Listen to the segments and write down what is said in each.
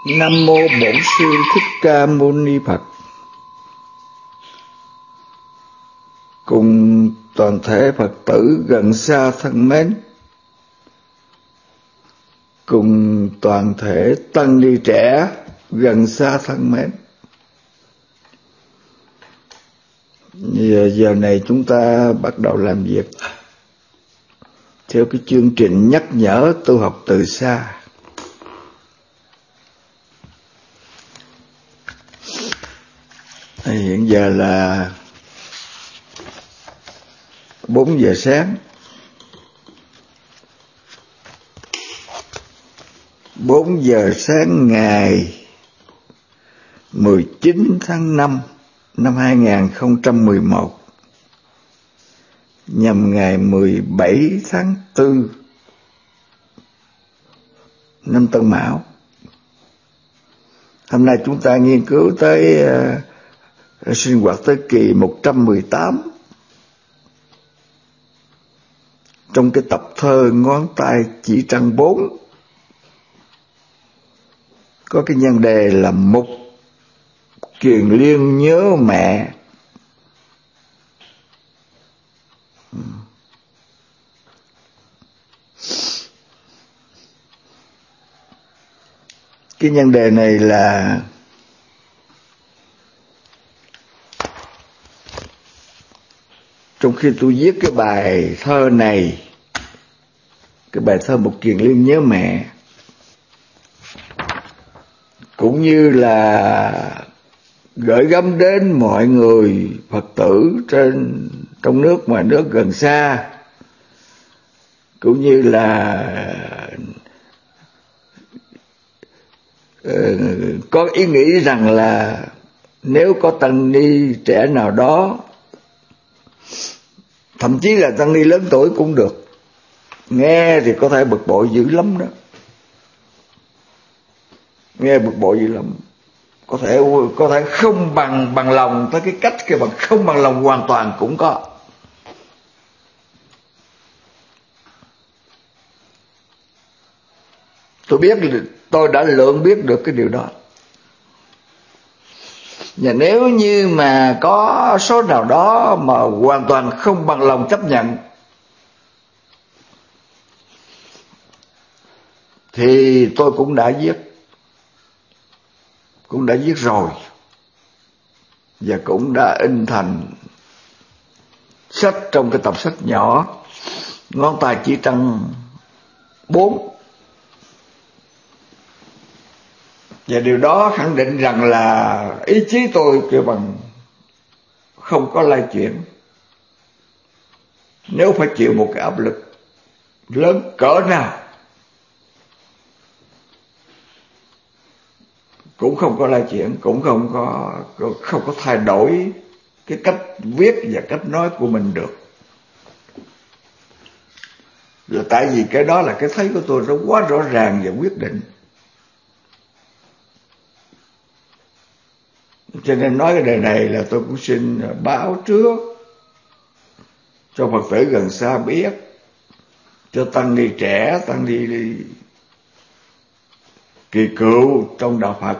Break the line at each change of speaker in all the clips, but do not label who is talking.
Nam mô Bổn Sư Thích Ca Mâu Ni Phật. Cùng toàn thể Phật tử gần xa thân mến, cùng toàn thể tăng ni trẻ gần xa thân mến. Giờ này chúng ta bắt đầu làm việc theo cái chương trình nhắc nhở tu học từ xa. Hiện giờ là 4 giờ sáng. 4 giờ sáng ngày 19 tháng 5 năm 2011, nhằm ngày 17 tháng 4 năm Tân Mão. Hôm nay chúng ta nghiên cứu tới sinh hoạt tới kỳ 118 trong cái tập thơ Ngón tay chỉ trăng 4, có cái nhan đề là Mục Kiền Liên nhớ mẹ. Cái nhan đề này là trong khi tôi viết cái bài thơ này, cái bài thơ Mục Kiền Liên nhớ mẹ, cũng như là gửi gắm đến mọi người Phật tử trong nước ngoài nước gần xa, cũng như là có ý nghĩ rằng là nếu có tăng ni trẻ nào đó, thậm chí là tăng ni lớn tuổi cũng được, nghe thì có thể bực bội dữ lắm đó, nghe bực bội dữ lắm, có thể không bằng lòng tới cái cách kia, bằng không bằng lòng hoàn toàn cũng có. Tôi đã lượng biết được cái điều đó. Và nếu như mà có số nào đó mà hoàn toàn không bằng lòng chấp nhận thì tôi cũng đã viết rồi, và cũng đã in thành sách trong cái tập sách nhỏ Ngón tay chỉ trăng 4. Và điều đó khẳng định rằng là ý chí tôi kêu bằng không có lay chuyển. Nếu phải chịu một cái áp lực lớn cỡ nào cũng không có lay chuyển, cũng không có thay đổi cái cách viết và cách nói của mình được. Là tại vì cái đó là cái thấy của tôi nó quá rõ ràng và quyết định. Cho nên nói cái đề này là tôi cũng xin báo trước cho Phật tử gần xa biết, cho tăng ni trẻ, tăng ni kỳ cựu trong đạo Phật,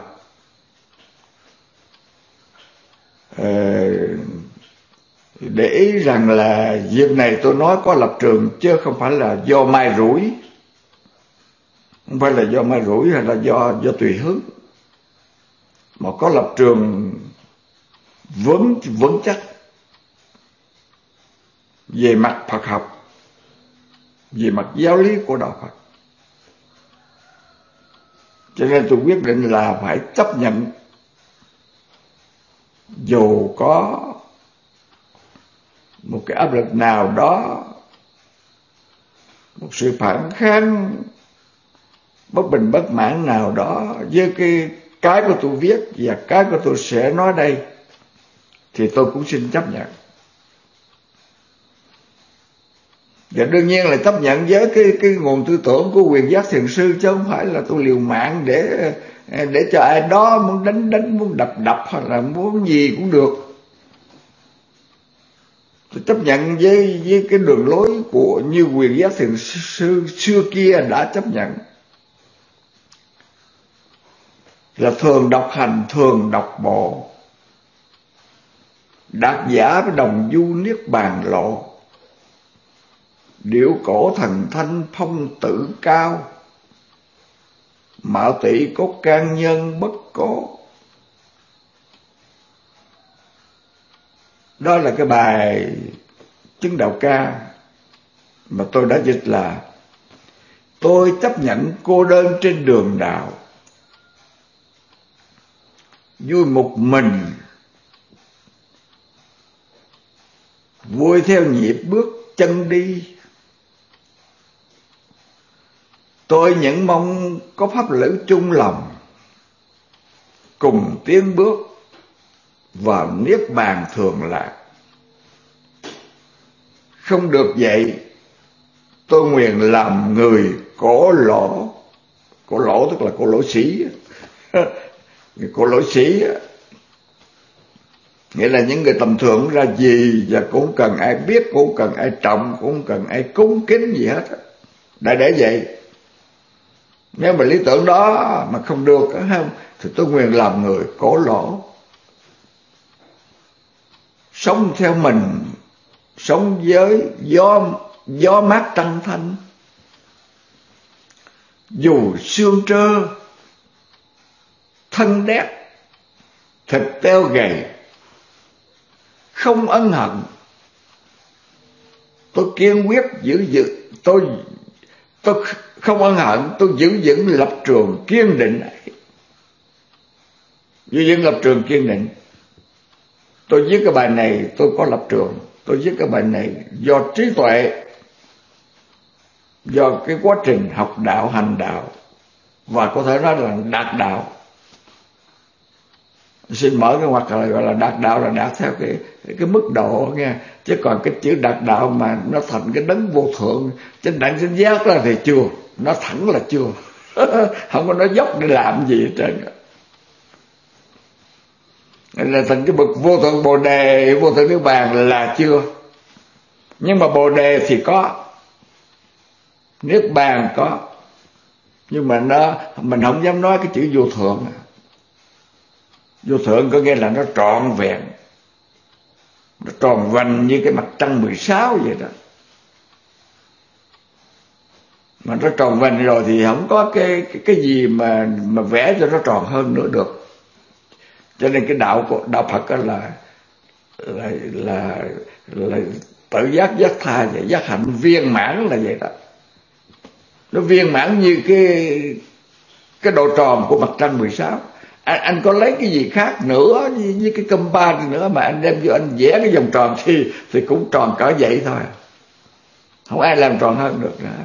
để ý rằng là việc này tôi nói có lập trường, chứ không phải là do mai rủi, không phải là do mai rủi hay là do tùy hứng, mà có lập trường vững chắc về mặt Phật học, về mặt giáo lý của đạo Phật. Cho nên tôi quyết định là phải chấp nhận, dù có một cái áp lực nào đó, một sự phản kháng bất bình bất mãn nào đó với cái của tôi viết và cái của tôi sẽ nói đây, thì tôi cũng xin chấp nhận. Và đương nhiên là chấp nhận với cái nguồn tư tưởng của Quyền Giác Thiền Sư, chứ không phải là tôi liều mạng để cho ai đó muốn đánh, muốn đập hoặc là muốn gì cũng được. Tôi chấp nhận với cái đường lối của như Quyền Giác Thiền Sư xưa kia đã chấp nhận. là thường đọc hành, thường đọc bộ. Đạt giả đồng du niết bàn lộ. Điệu cổ thần thanh phong tử cao. Mạo tỷ cốt can nhân bất cố. Đó là cái bài chứng đạo ca mà tôi đã dịch là: tôi chấp nhận cô đơn trên đường đạo, vui một mình, vui theo nhịp bước chân đi. Tôi những mong có pháp lữ chung lòng, cùng tiến bước vào niết bàn thường lạc. Không được vậy, tôi nguyện làm người cổ lỗ. Cổ lỗ tức là cổ lỗ sĩ. Cổ lỗ sĩ nghĩa là những người tầm thường không ra gì, và cũng cần ai biết, cũng cần ai trọng, cũng cần ai cúng kính gì hết. Để vậy. Nếu mà lý tưởng đó mà không được không, thì tôi nguyện làm người cổ lỗ. Sống theo mình, sống với gió mát trăng thanh. Dù xương trơ, thân đét, thịt teo gầy, không ân hận. Tôi kiên quyết tôi không ân hận, tôi giữ vững lập trường kiên định ấy. Giữ vững lập trường kiên định. Tôi viết cái bài này tôi có lập trường. Tôi viết cái bài này do trí tuệ, do cái quá trình học đạo, hành đạo, và có thể nói là đạt đạo. Xin mở cái ngoặc là gọi là đạt đạo, là đạt theo cái mức độ nghe. Chứ còn cái chữ đạt đạo mà nó thành cái đấng vô thượng trên đẳng sinh giác là thì chưa. Nó thẳng là chưa. Không có nói dốc để làm gì hết trơn. Là thành cái bậc vô thượng bồ đề, vô thượng niết bàn là chưa. Nhưng mà bồ đề thì có, niết bàn có, nhưng mà mình không dám nói cái chữ vô thượng. Vô thượng có nghĩa là nó trọn vẹn, nó tròn vành như cái mặt trăng 16 vậy đó. Mà nó tròn vành rồi thì không có cái gì mà vẽ cho nó tròn hơn nữa được. Cho nên cái đạo Phật đó là tự giác giác tha và giác hạnh viên mãn là vậy đó. Nó viên mãn như cái độ tròn của mặt trăng 16. Anh có lấy cái gì khác nữa với cái compa nữa mà anh đem vô anh vẽ cái vòng tròn thì cũng tròn cỡ vậy thôi. Không ai làm tròn hơn được nữa.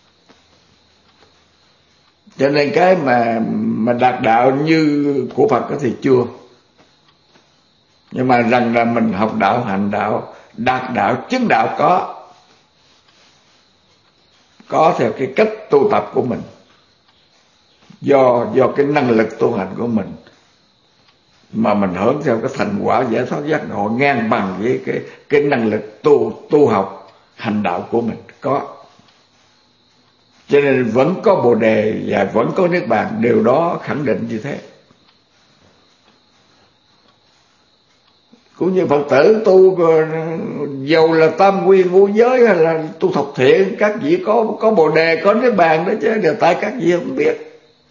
Cho nên cái mà đạt đạo như của Phật đó thì chưa. Nhưng mà rằng là mình học đạo, hành đạo, đạt đạo, chứng đạo có theo cái cách tu tập của mình, do cái năng lực tu hành của mình mà mình hưởng theo cái thành quả giải thoát giác ngộ ngang bằng với cái năng lực tu học hành đạo của mình có. Cho nên vẫn có bồ đề và vẫn có niết bàn, điều đó khẳng định như thế. Cũng như Phật tử tu, dầu là tam quy ngũ giới hay là tu thập thiện, các vị có bồ đề, có niết bàn đó chứ, đều tại các vị không biết.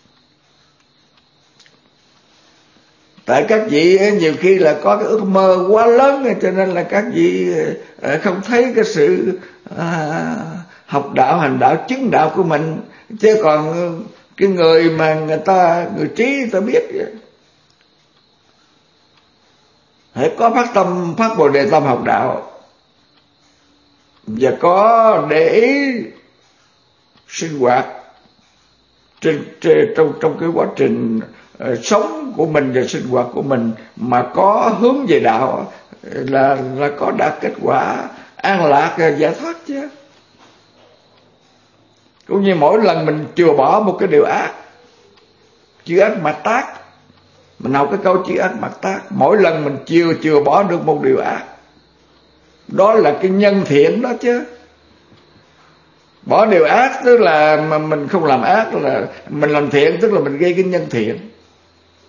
Tại các vị nhiều khi là có cái ước mơ quá lớn, cho nên là các vị không thấy cái sự học đạo, hành đạo, chứng đạo của mình. Chứ còn cái người mà người trí người ta biết. Hãy có phát bồ đề tâm học đạo, và có để ý sinh hoạt trong cái quá trình sống của mình và sinh hoạt của mình mà có hướng về đạo là có đạt kết quả an lạc giải thoát chứ. Cũng như mỗi lần mình chừa bỏ một cái điều ác, chữ ác mặt tác, mình học cái câu chữ ác mặt tác, mỗi lần mình chừa bỏ được một điều ác, đó là cái nhân thiện đó chứ. Bỏ điều ác tức là mà mình không làm ác, là mình làm thiện tức là mình gây cái nhân thiện.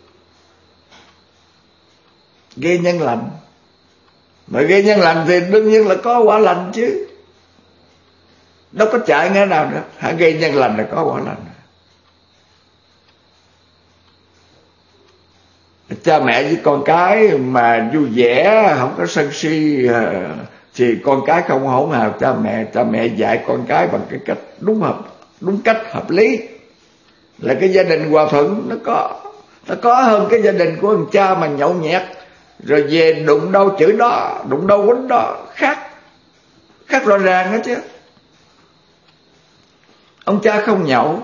gây nhân lành. Mà gây nhân lành thì đương nhiên là có quả lành chứ, đâu có chạy nghe nào nữa. Hãy gây nhân lành là có quả lành. Cha mẹ với con cái mà vui vẻ, không có sân si, thì con cái không hỗn hào cha mẹ. Cha mẹ dạy con cái bằng cái cách đúng cách hợp lý, là cái gia đình hòa thuận nó có hơn cái gia đình của ông cha mà nhậu nhẹt, rồi về đụng đâu chửi đó, đụng đâu quýnh đó, khác rõ ràng đó chứ. Ông cha không nhậu,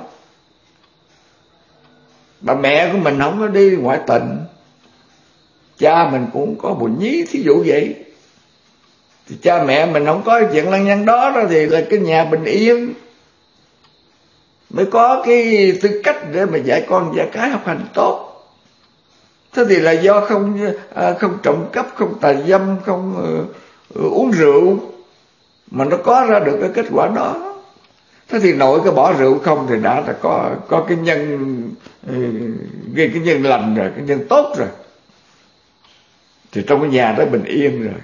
bà mẹ của mình không có đi ngoại tình, cha mình cũng có buồn nhí, thí dụ vậy, thì cha mẹ mình không có chuyện lăng nhăng đó thì là cái nhà bình yên, mới có cái tư cách để mà dạy con dạy cái học hành tốt. Thế thì là do không trộm cắp, không tà dâm, không uống rượu mà nó có ra được cái kết quả đó. Thế thì nội cái bỏ rượu không thì đã là có cái nhân gây cái nhân lành rồi, cái nhân tốt rồi, thì trong cái nhà đó bình yên rồi.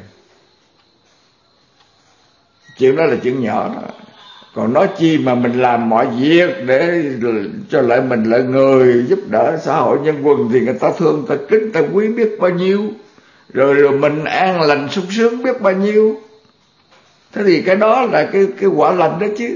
Chuyện đó là chuyện nhỏ đó. Còn nói chi mà mình làm mọi việc để cho lại mình lợi người, giúp đỡ xã hội nhân quân, thì người ta thương, người ta kính, người ta quý biết bao nhiêu, rồi mình an lành sung sướng biết bao nhiêu. Thế thì cái đó là cái quả lành đó chứ.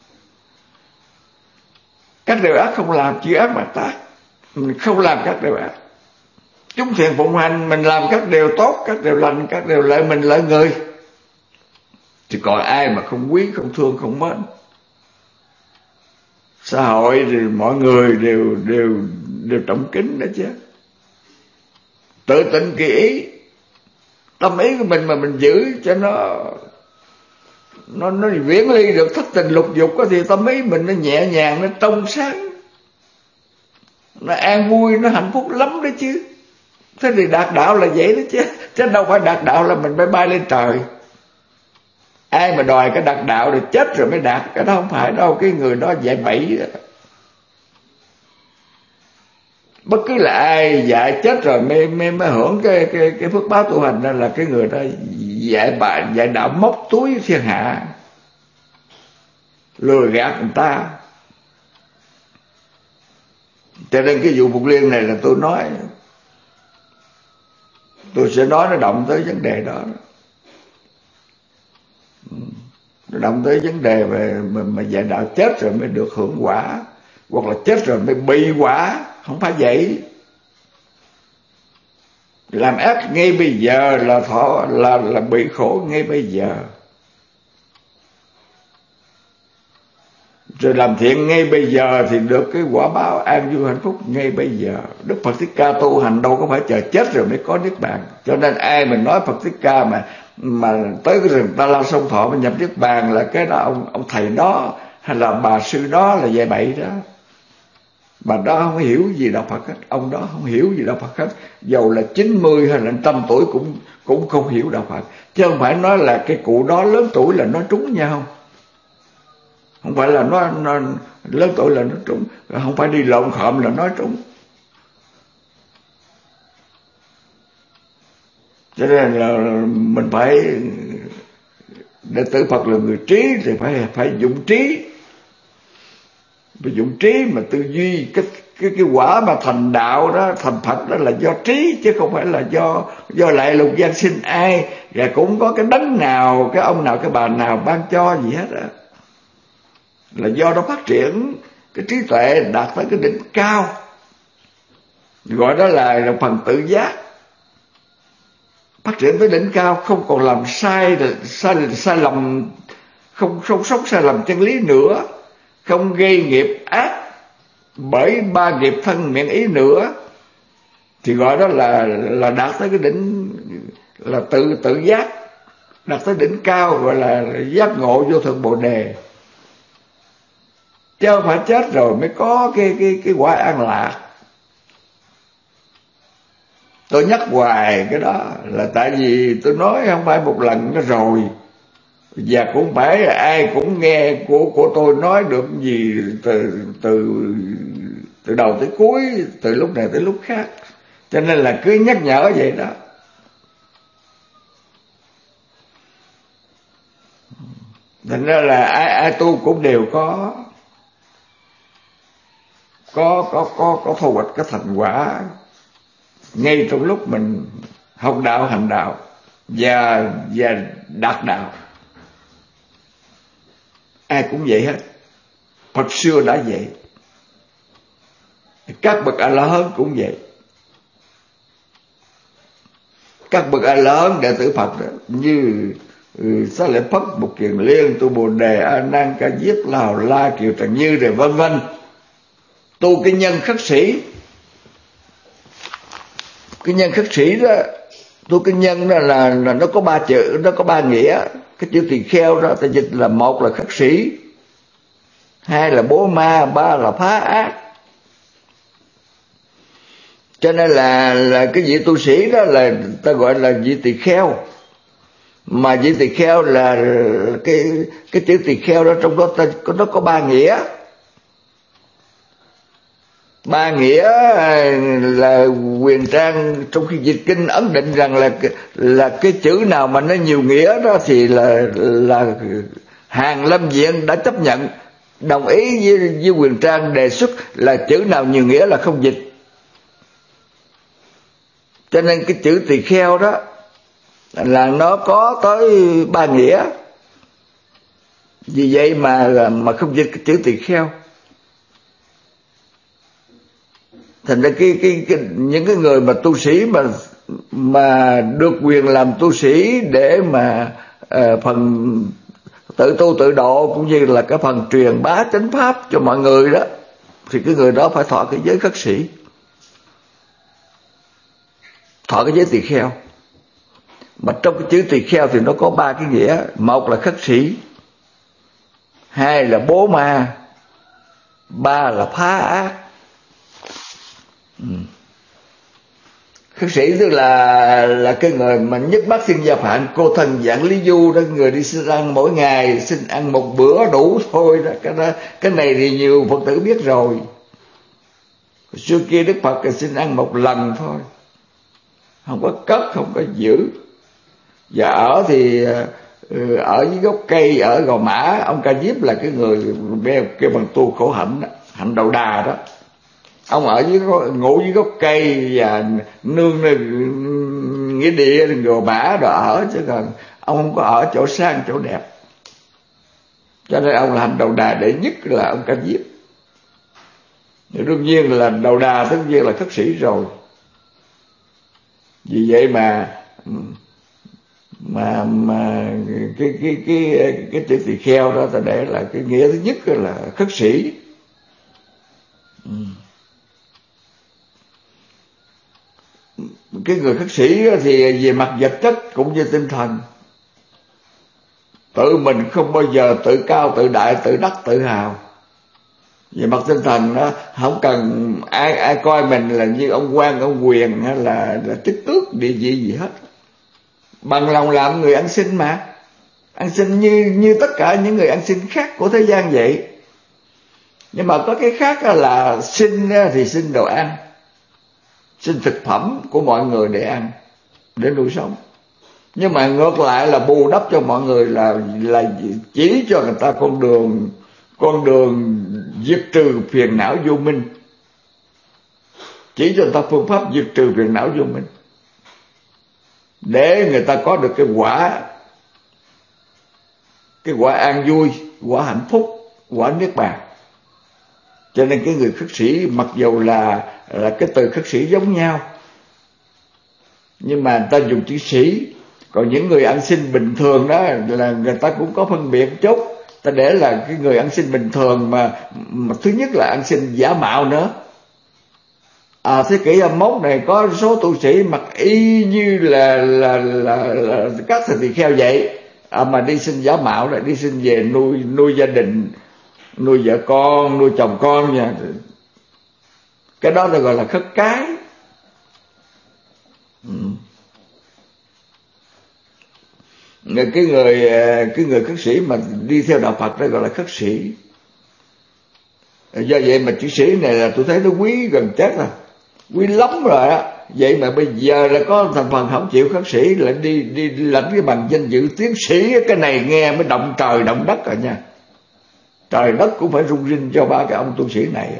Các điều ác không làm, chỉ ác mà tác. Mình không làm các điều ác, chúng thiện phụng hành, mình làm các điều tốt, các điều lành, các điều lợi mình lợi người, thì còn ai mà không quý, không thương, không mến. Xã hội thì mọi người đều trọng kính đó chứ. Tự tịnh kỳ ý, tâm ý của mình mà mình giữ cho nó viễn ly được thất tình lục dục đó, thì tâm ý mình nó nhẹ nhàng, nó trong sáng, nó an vui, nó hạnh phúc lắm đó chứ. Thế thì đạt đạo là vậy đó chứ đâu phải đạt đạo là mình phải bay lên trời. Ai mà đòi cái đạt đạo thì chết rồi mới đạt, cái đó không phải đâu, cái người đó dạy bậy đó. Bất cứ là ai dạy chết rồi mới hưởng cái phước báo tu hành, đó là cái người đó dạy đạo móc túi thiên hạ, lừa gạt người ta. Cho nên cái vụ Phục Liên này là tôi sẽ nói nó động tới vấn đề đó. Nó động tới vấn đề về mà dạy đạo chết rồi mới được hưởng quả, hoặc là chết rồi mới bị quả. Không phải vậy. Làm ác ngay bây giờ là bị khổ ngay bây giờ, rồi làm thiện ngay bây giờ thì được cái quả báo an vui hạnh phúc ngay bây giờ. Đức Phật Thích Ca tu hành đâu có phải chờ chết rồi mới có niết bàn. Cho nên ai mà nói Phật Thích Ca mà tới cái rừng Ta La Sông Thọ mà nhập niết bàn là cái đó ông thầy đó hay là bà sư đó là dạy bậy đó. Bà đó không hiểu gì đạo Phật hết, ông đó không hiểu gì đạo Phật hết, dầu là 90 hay là 100 tuổi cũng không hiểu đạo Phật. Chứ không phải nói là cái cụ đó lớn tuổi là nói trúng nhau, không phải là nó lớn tuổi là nó trúng, không phải đi lộn khộm là nói trúng. Cho nên là mình phải, đệ tử Phật là người trí thì phải dụng trí. Phải dụng trí mà tư duy, cái quả mà thành đạo đó, thành Phật đó là do trí, chứ không phải là do lại lục gian sinh ai, và cũng có cái đấng nào, cái ông nào, cái bà nào ban cho gì hết á. Là do nó phát triển cái trí tuệ đạt tới cái đỉnh cao, gọi đó là phần tự giác. Phát triển tới đỉnh cao, không còn làm sai lầm, không sống sai lầm chân lý nữa, không gây nghiệp ác bởi 3 nghiệp thân miệng ý nữa, thì gọi đó là đạt tới cái đỉnh là tự giác, đạt tới đỉnh cao, gọi là giác ngộ vô thượng Bồ Đề. Chứ không phải chết rồi mới có cái quả an lạc. Tôi nhắc hoài cái đó là tại vì tôi nói không phải một lần nó rồi, và cũng phải ai cũng nghe của tôi nói được gì từ đầu tới cuối, từ lúc này tới lúc khác. Cho nên là cứ nhắc nhở vậy đó. Thành ra là ai tu cũng đều có thu hoạch cái thành quả ngay trong lúc mình học đạo hành đạo và đạt đạo. Ai cũng vậy hết. Phật xưa đã vậy, các bậc A La Hán cũng vậy. Các bậc A La Hán đệ tử Phật đó, như Xá Lợi Phất, Mục Kiền Liên, Tu Bồ Đề, A Nan, Ca Diếp, La Hầu La, Kiều Trần Như rồi vân vân, tu cái nhân khất sĩ. Cái nhân khất sĩ đó, tu cái nhân đó là nó có ba chữ, nó có ba nghĩa. Cái chữ tỳ kheo đó ta dịch là: một là khất sĩ, hai là bố ma, ba là phá ác. Cho nên là cái vị tu sĩ đó là ta gọi là vị tỳ kheo. Mà vị tỳ kheo là cái chữ tỳ kheo đó trong đó nó có ba nghĩa. Ba nghĩa là Huyền Trang trong khi dịch kinh ấn định rằng là cái chữ nào mà nó nhiều nghĩa đó thì là Hàn Lâm Viện đã chấp nhận, đồng ý với Huyền Trang đề xuất là chữ nào nhiều nghĩa là không dịch. Cho nên cái chữ tỳ kheo đó là nó có tới ba nghĩa. Vì vậy mà không dịch cái chữ tỳ kheo. Thành ra những cái người mà tu sĩ mà được quyền làm tu sĩ để mà phần tự tu tự độ cũng như là cái phần truyền bá chánh pháp cho mọi người đó, thì cái người đó phải thọ cái giới khất sĩ, thọ cái giới tỳ kheo. Mà trong cái chữ tỳ kheo thì nó có ba cái nghĩa: một là khất sĩ, hai là bố ma, ba là phá ác. Khất sĩ tức là cái người mà nhất bát sinh gia phạm, cô thân dạng Lý Du đó, người đi xin ăn mỗi ngày, xin ăn một bữa đủ thôi đó. Cái này thì nhiều Phật tử biết rồi. Xưa kia Đức Phật là xin ăn một lần thôi, không có cất, không có giữ. Và ở thì ở dưới gốc cây ở Gò Mã, ông Ca Diếp là cái người kêu bằng tu khổ hạnh, hạnh đầu đà đó. Ông ở ngủ dưới gốc cây và nương nghĩa địa Gò Mã rồi ở, chứ còn ông không có ở chỗ sang chỗ đẹp. Cho nên ông là hạnh đầu đà đệ nhất là ông Ca Diếp. Đương nhiên là đầu đà tất nhiên là khất sĩ rồi. Vì vậy mà cái chữ tỳ kheo đó ta để là cái nghĩa thứ nhất là khất sĩ. Cái người khất sĩ thì về mặt vật chất cũng như tinh thần, tự mình không bao giờ tự cao, tự đại, tự đắc, tự hào. Về mặt tinh thần nó không cần ai coi mình là như ông quan, ông quyền hay là chức tước địa vị gì hết. Bằng lòng làm người ăn xin mà, ăn xin như tất cả những người ăn xin khác của thế gian vậy. Nhưng mà có cái khác là xin thì xin đồ ăn, xin thực phẩm của mọi người để ăn, để nuôi sống. Nhưng mà ngược lại là bù đắp cho mọi người là chỉ cho người ta con đường diệt trừ phiền não vô minh, chỉ cho người ta phương pháp diệt trừ phiền não vô minh, để người ta có được cái quả an vui, quả hạnh phúc, quả niết bàn. Cho nên cái người khất sĩ mặc dù là cái từ khất sĩ giống nhau, nhưng mà người ta dùng chữ sĩ. Còn những người ăn xin bình thường đó là người ta cũng có phân biệt chút. Ta để là cái người ăn xin bình thường mà thứ nhất là ăn xin giả mạo nữa. Thế kỷ 21 này có số tu sĩ mặc y như là các thầy tỳ kheo vậy, mà đi xin giả mạo, lại đi xin về nuôi gia đình, nuôi vợ con, nuôi chồng con nha. Cái đó được gọi là khất cái. Cái người khất sĩ mà đi theo đạo Phật đó gọi là khất sĩ. Do vậy mà chữ sĩ này là tôi thấy nó quý gần chết rồi. quý lắm rồi á. Vậy mà bây giờ là có thành phần không chịu khất sĩ, lại đi lãnh cái bằng danh dự tiến sĩ. Cái này nghe mới động trời động đất rồi nha. Trời đất cũng phải rung rinh cho ba cái ông tu sĩ này.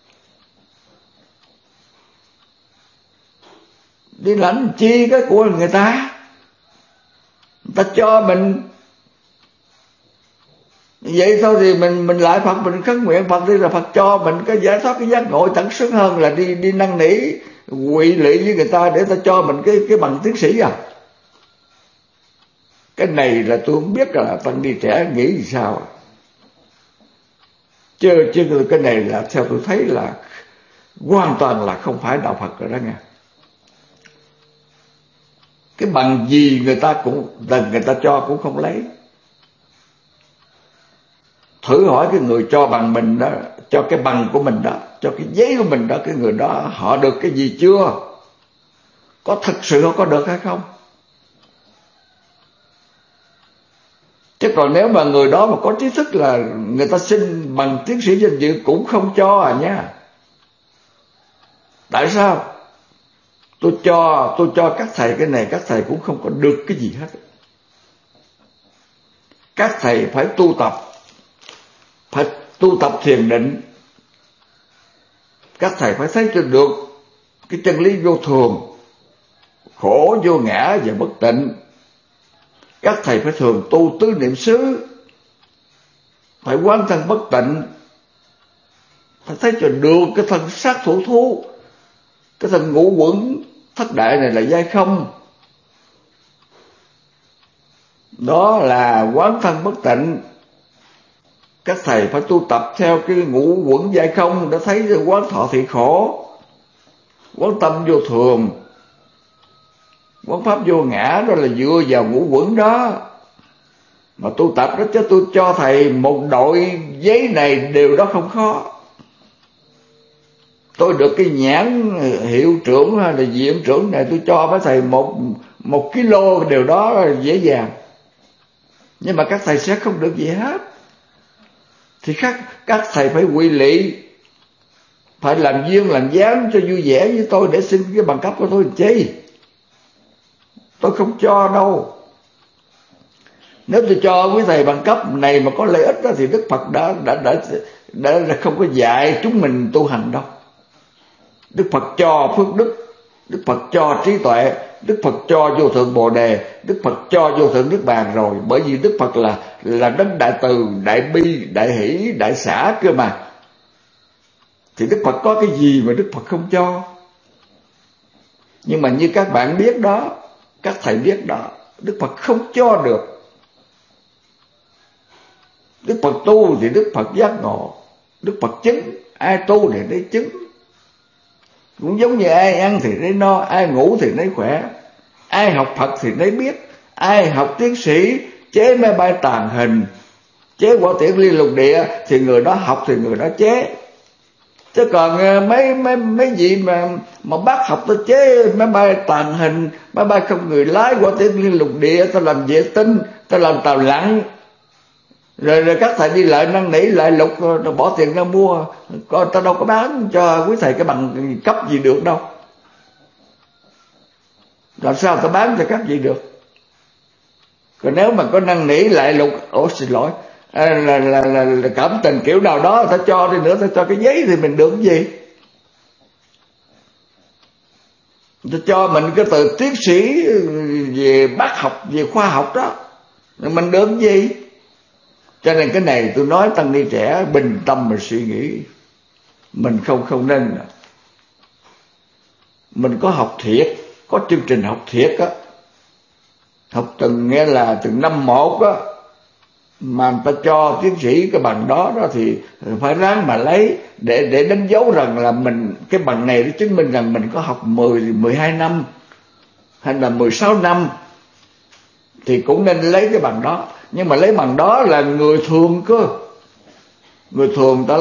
Đi lãnh chi cái của người ta cho mình vậy thôi, thì mình lại Phật, mình khấn nguyện Phật đi, là Phật cho mình cái giải thoát, cái giác ngộ tận sức hơn là đi năn nỉ quỵ lụy với người ta để ta cho mình cái bằng tiến sĩ à. Cái này là tôi không biết là tăng ni trẻ nghĩ gì sao. Chứ cái này là theo tôi thấy là hoàn toàn là không phải đạo Phật rồi đó nghe. Cái bằng gì người ta cho cũng không lấy. Thử hỏi cái người cho bằng mình đó, cho cái bằng của mình đó, cho cái giấy của mình đó, cái người đó họ được cái gì chưa? Có thật sự họ có được hay không? Chứ còn nếu mà người đó mà có trí thức là người ta xin bằng tiến sĩ danh dự cũng không cho à nha. Tại sao? Tôi cho các thầy cái này, các thầy cũng không có được cái gì hết. Các thầy phải tu tập thiền định. Các thầy phải thấy cho được cái chân lý vô thường, khổ vô ngã và bất tịnh. Các thầy phải thường tu tứ niệm xứ, phải quán thân bất tịnh, phải thấy cho được cái thân xác thủ thú, cái thân ngũ quẩn thất đại này là giai không. Đó là quán thân bất tịnh. Các thầy phải tu tập theo cái ngũ quẩn giai không để thấy quán thọ thị khổ, quán tâm vô thường, quán pháp vô ngã. Đó là dựa vào ngũ quẩn đó mà tu tập đó. Chứ tôi cho thầy một đội giấy này điều đó không khó. Tôi được cái nhãn hiệu trưởng hay là viện trưởng này, tôi cho với thầy một kilo điều đó dễ dàng. Nhưng mà các thầy sẽ không được gì hết. Thì các thầy phải quy lị, phải làm duyên làm dáng cho vui vẻ với tôi để xin cái bằng cấp của tôi làm chi. Tôi không cho đâu. Nếu tôi cho quý thầy bằng cấp này mà có lợi ích đó, thì Đức Phật đã không có dạy chúng mình tu hành đâu. Đức Phật cho phước đức, Đức Phật cho trí tuệ, Đức Phật cho vô thượng Bồ Đề, Đức Phật cho vô thượng Niết Bàn rồi. Bởi vì Đức Phật là đấng đại từ, đại bi, đại hỷ, đại xả cơ mà. Thì Đức Phật có cái gì mà Đức Phật không cho? Nhưng mà như các bạn biết đó, các thầy biết đó, Đức Phật không cho được. Đức Phật tu thì Đức Phật giác ngộ, Đức Phật chứng. Ai tu thì để chứng. Cũng giống như ai ăn thì nấy no, ai ngủ thì nấy khỏe. Ai học Phật thì nấy biết. Ai học tiến sĩ chế máy bay tàng hình, chế quả tiễn liên lục địa thì người đó học thì người đó chế. Chứ còn mấy gì mà bác học ta chế máy bay tàng hình, máy bay không người lái, quả tiễn liên lục địa, ta làm vệ tinh, ta làm tàu lặn. Rồi các thầy đi lại năn nỉ lại lục, bỏ tiền ra mua. Ta đâu có bán cho quý thầy cái bằng cấp gì được đâu. Làm sao ta bán cho các gì được? Còn nếu mà có năn nỉ lại lục, xin lỗi, là cảm tình kiểu nào đó ta cho đi nữa, ta cho cái giấy thì mình được cái gì? Ta cho mình cái từ tiến sĩ về bác học, về khoa học đó, mình được cái gì? Cho nên cái này tôi nói tăng ni trẻ bình tâm mà suy nghĩ. Mình không nên. Mình có học thiệt, có chương trình học thiệt á, học từng nghe là từng năm một á, mà người ta cho tiến sĩ cái bằng đó thì phải ráng mà lấy để đánh dấu rằng là mình cái bằng này để chứng minh rằng mình có học 12 năm hay là 16 năm thì cũng nên lấy cái bằng đó. Nhưng mà lấy bằng đó là người thường cơ. Người thường ta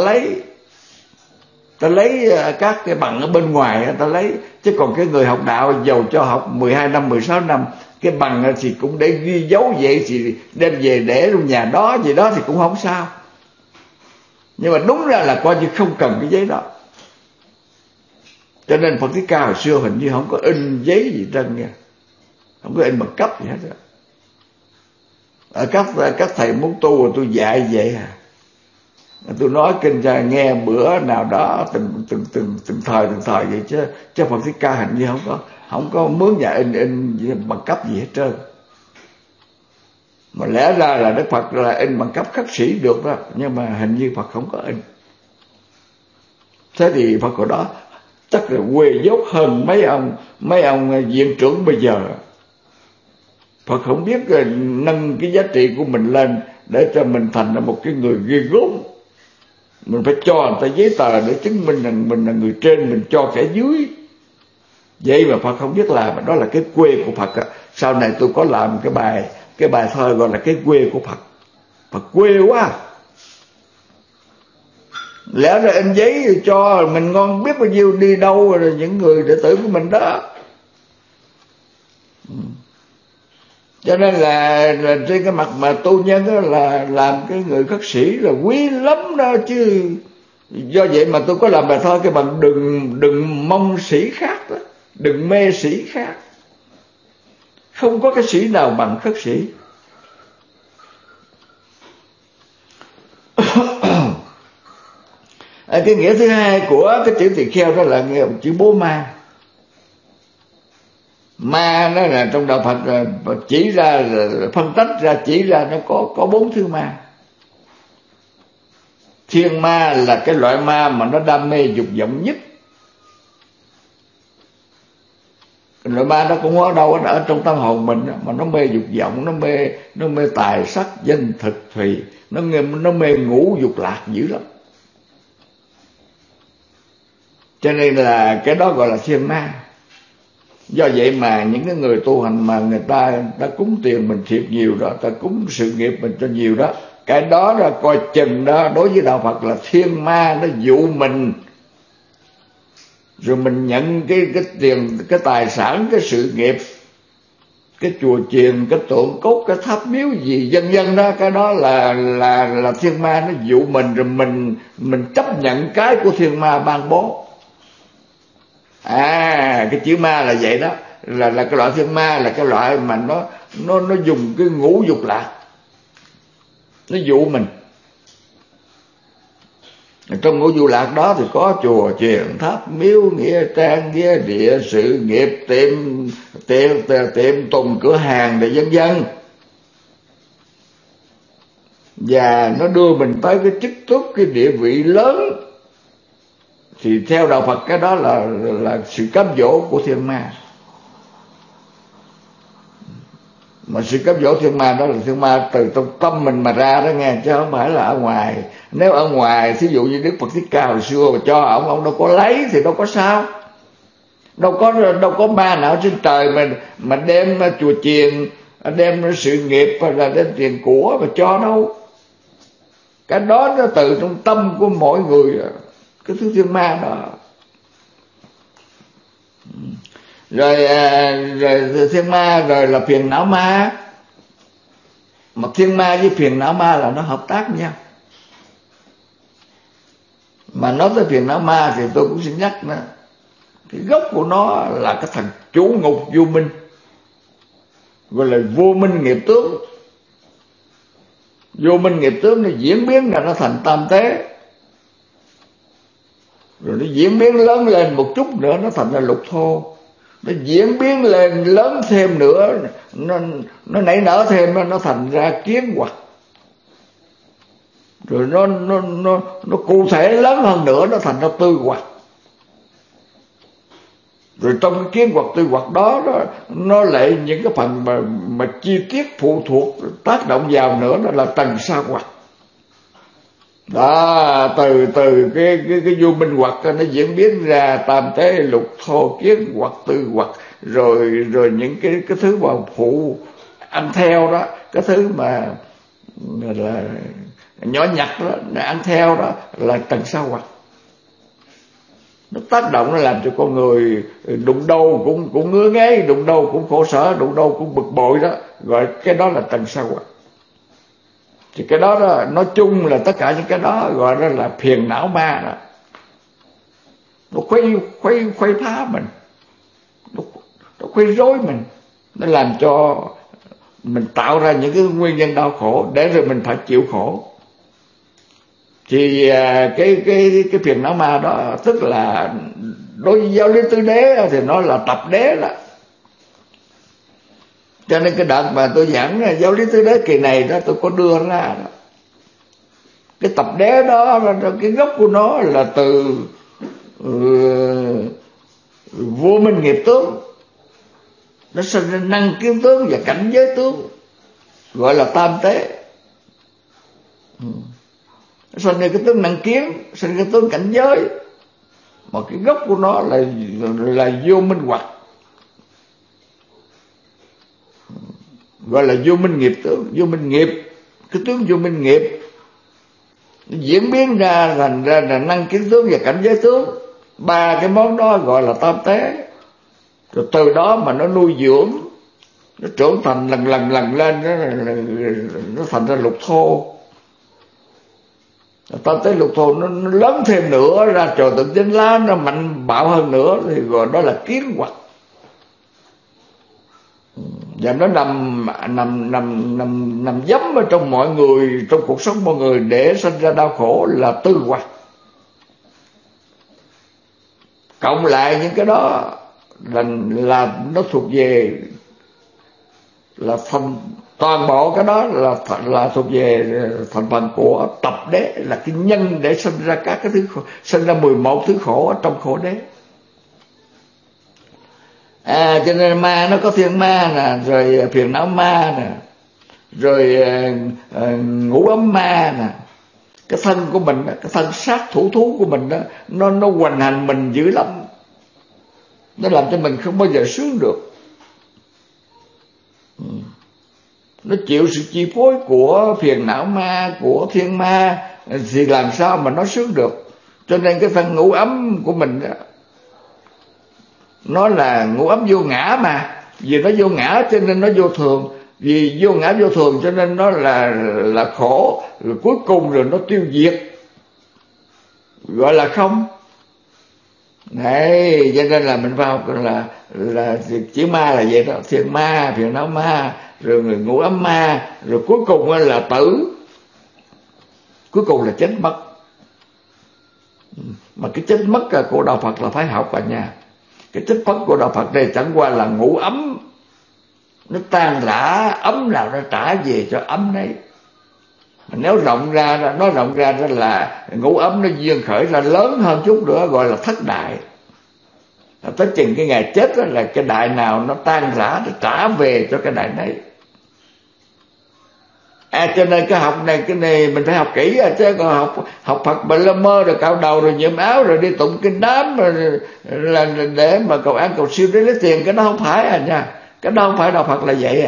lấy các cái bằng ở bên ngoài ta lấy. Chứ còn cái người học đạo giàu cho học 12 năm 16 năm, cái bằng thì cũng để ghi dấu vậy, thì đem về để trong nhà đó gì đó thì cũng không sao. Nhưng mà đúng ra là coi như không cần cái giấy đó. Cho nên Phật Thích Ca hồi xưa hình như không có in giấy gì trơn nha, không có in bằng cấp gì hết rồi. Ở các thầy muốn tu rồi tôi dạy vậy à. Tôi nói kinh cho nghe bữa nào đó từng thời vậy, chứ Phật Thích Ca hình như không có mướn nhà in bằng cấp gì hết trơn. Mà lẽ ra là Đức Phật là in bằng cấp khắc sĩ được đó, nhưng mà hình như Phật không có in. Thế thì Phật hồi đó chắc là quê dốt hơn mấy ông viện trưởng bây giờ. Phật không biết nâng cái giá trị của mình lên để cho mình thành là một cái người ghê gớm. Mình phải cho người ta giấy tờ để chứng minh rằng mình là người trên, mình cho kẻ dưới. Vậy mà Phật không biết làm, đó là cái quê của Phật. Sau này tôi có làm cái bài thơ gọi là cái quê của Phật. Phật quê quá. Lẽ ra in giấy cho mình ngon biết bao nhiêu, đi đâu rồi những người đệ tử của mình đó. Cho nên là trên cái mặt mà tu nhân đó là làm cái người khất sĩ là quý lắm đó chứ. Do vậy mà tôi có làm bài thơ cái bằng đừng mong sĩ khác đó, đừng mê sĩ khác. Không có cái sĩ nào bằng khất sĩ. Cái nghĩa thứ hai của cái chữ tỳ kheo đó là nghĩa chữ bố ma. Ma nó là trong đạo Phật chỉ ra, phân tách ra, chỉ ra nó có 4 thứ ma. Thiên ma là cái loại ma mà nó đam mê dục vọng nhất. Loại ma đó cũng ở đâu, ở trong tâm hồn mình mà nó mê dục vọng, nó mê tài sắc danh thực thùy, nó mê ngũ dục lạc dữ lắm. Cho nên là cái đó gọi là thiên ma. Do vậy mà những cái người tu hành mà người ta cúng tiền mình thiệt nhiều đó, ta cúng sự nghiệp mình cho nhiều đó, cái đó là coi chừng đó, đối với đạo Phật là thiên ma, nó dụ mình, rồi mình nhận cái tiền, cái tài sản, cái sự nghiệp, cái chùa chiền, cái tượng cốt, cái tháp miếu gì vân vân đó, cái đó là thiên ma nó dụ mình, rồi mình chấp nhận cái của thiên ma ban bố. Cái chữ ma là vậy đó, là cái loại thiên ma là cái loại mà nó dùng cái ngũ dục lạc, nó dụ mình. Trong ngũ dục lạc đó thì có chùa chiền, tháp miếu, nghĩa trang, nghĩa địa, sự nghiệp, tiệm tùng, cửa hàng để vân vân. Và nó đưa mình tới cái chức tước, cái địa vị lớn. Thì theo đạo Phật cái đó là sự cám dỗ của thiên ma. Mà sự cám dỗ thiên ma đó là thiên ma từ trong tâm mình mà ra đó nghe, chứ không phải là ở ngoài. Nếu ở ngoài, thí dụ như Đức Phật Thích Ca hồi xưa mà cho ông đâu có lấy thì đâu có sao. Đâu có ma nào trên trời mà đem chùa chiền, đem sự nghiệp và là đem tiền của mà cho đâu. Cái đó nó từ trong tâm của mỗi người, cái thứ thiên ma đó. Rồi thiên ma, rồi là phiền não ma. Mà thiên ma với phiền não ma là nó hợp tác với nhau. Mà nói tới phiền não ma thì tôi cũng xin nhắc nữa, cái gốc của nó là cái thằng chủ ngục vô minh, gọi là vô minh nghiệp tướng. Vô minh nghiệp tướng nó diễn biến là nó thành tam tế, rồi nó diễn biến lớn lên một chút nữa nó thành ra lục thô, nó diễn biến lên lớn thêm nữa, nó nảy nở thêm, nó thành ra kiến hoặc, rồi nó cụ thể lớn hơn nữa, nó thành ra tư hoặc. Rồi trong cái kiến hoặc tư hoặc đó nó lại những cái phần mà chi tiết phụ thuộc tác động vào nữa, đó là tầng sa hoặc. Đó, từ cái vô minh hoặc nó diễn biến ra tam tế lục thô kiến hoặc tư hoặc, rồi những cái thứ mà phụ ăn theo đó, cái thứ mà là nhỏ nhặt đó, ăn theo đó là tầng sa hoặc. Nó tác động, nó làm cho con người đụng đâu cũng ngứa ngáy, đụng đâu cũng khổ sở, đụng đâu cũng bực bội đó, gọi cái đó là tầng sa hoặc. Thì cái đó nói chung là tất cả những cái đó gọi đó là phiền não ma đó. nó khuấy phá mình, nó khuấy rối mình, nó làm cho mình tạo ra những cái nguyên nhân đau khổ để rồi mình phải chịu khổ. Thì cái phiền não ma đó, tức là đối với giáo lý tứ đế thì nó là tập đế đó. Cho nên cái đợt mà tôi giảng giáo lý tứ đế kỳ này đó, tôi có đưa ra đó, cái tập đế đó, cái gốc của nó là từ vô minh nghiệp tướng, nó sinh ra năng kiến tướng và cảnh giới tướng, gọi là tam tế. Nó sinh ra cái tướng năng kiến, sinh ra cái tướng cảnh giới, mà cái gốc của nó là vô minh hoặc, gọi là vô minh nghiệp tướng, vô minh nghiệp. Cái tướng vô minh nghiệp nó diễn biến ra thành ra là năng kiến tướng và cảnh giới tướng. Ba cái món đó gọi là tam tế. Rồi từ đó mà nó nuôi dưỡng, nó trưởng thành lần lên, nó thành ra lục thô. Tam tế lục thô nó lớn thêm nữa, ra trời tượng chánh lá nó mạnh bạo hơn nữa, thì gọi đó là kiến hoặc. Và nó nằm dấm ở trong mọi người, trong cuộc sống mọi người, để sinh ra đau khổ là tư hoặc. Cộng lại những cái đó là nó thuộc về, là phần toàn bộ cái đó là thuộc về thành phần của tập đế, là cái nhân để sinh ra các cái thứ khổ, sinh ra 11 thứ khổ ở trong khổ đế. Cho nên ma nó có thiên ma nè, rồi phiền não ma nè, rồi ngũ ấm ma nè. Cái thân của mình, cái thân sát thủ thú của mình đó, nó hoành hành mình dữ lắm, nó làm cho mình không bao giờ sướng được. Nó chịu sự chi phối của phiền não ma, của thiên ma, thì làm sao mà nó sướng được. Cho nên cái thân ngũ ấm của mình đó, nó là ngũ ấm vô ngã mà. Vì nó vô ngã cho nên nó vô thường. Vì vô ngã vô thường cho nên nó là khổ. Rồi cuối cùng rồi nó tiêu diệt, gọi là không. Đấy, cho nên là mình phải học là chữ ma là vậy đó. Thiên ma, phiền não ma, rồi ngũ ấm ma, rồi cuối cùng là tử, cuối cùng là chết mất. Mà cái chết mất của đạo Phật là phải học cả nhà. Cái chết mất của đạo Phật đây chẳng qua là ngũ ấm, nó tan rã, ấm nào nó trả về cho ấm đấy. Nếu rộng ra, nó rộng ra đó là ngũ ấm nó duyên khởi ra lớn hơn chút nữa, gọi là thất đại. Tới chừng cái ngày chết đó là cái đại nào nó tan rã, nó trả về cho cái đại đấy. Cho nên cái học này, cái này mình phải học kỹ chứ còn học Phật mà lơ mơ rồi cạo đầu rồi nhuộm áo rồi đi tụng kinh đám rồi là để mà cầu an cầu siêu để lấy tiền, cái đó không phải nha. Cái đó không phải đạo Phật là vậy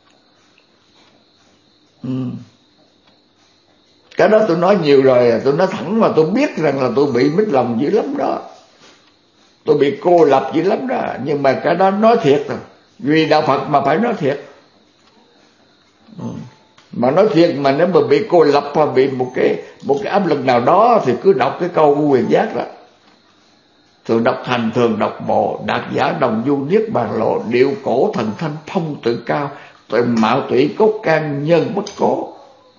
Cái đó tôi nói nhiều rồi, tôi nói thẳng mà tôi biết rằng là tôi bị mít lòng dữ lắm đó. Tôi bị cô lập dữ lắm đó. Nhưng mà cái đó nói thiệt rồi. Vì đạo Phật mà phải nói thiệt. Mà nói thiệt mà nếu mà bị cô lập hoặc bị một cái áp lực nào đó thì cứ đọc cái câu của Quyền Giác đó. Thường đọc hành, thường đọc bộ, đạt giả đồng du niết bàn lộ, điệu cổ thần thanh phong tự cao, tội mạo tủy cốt can nhân bất cố.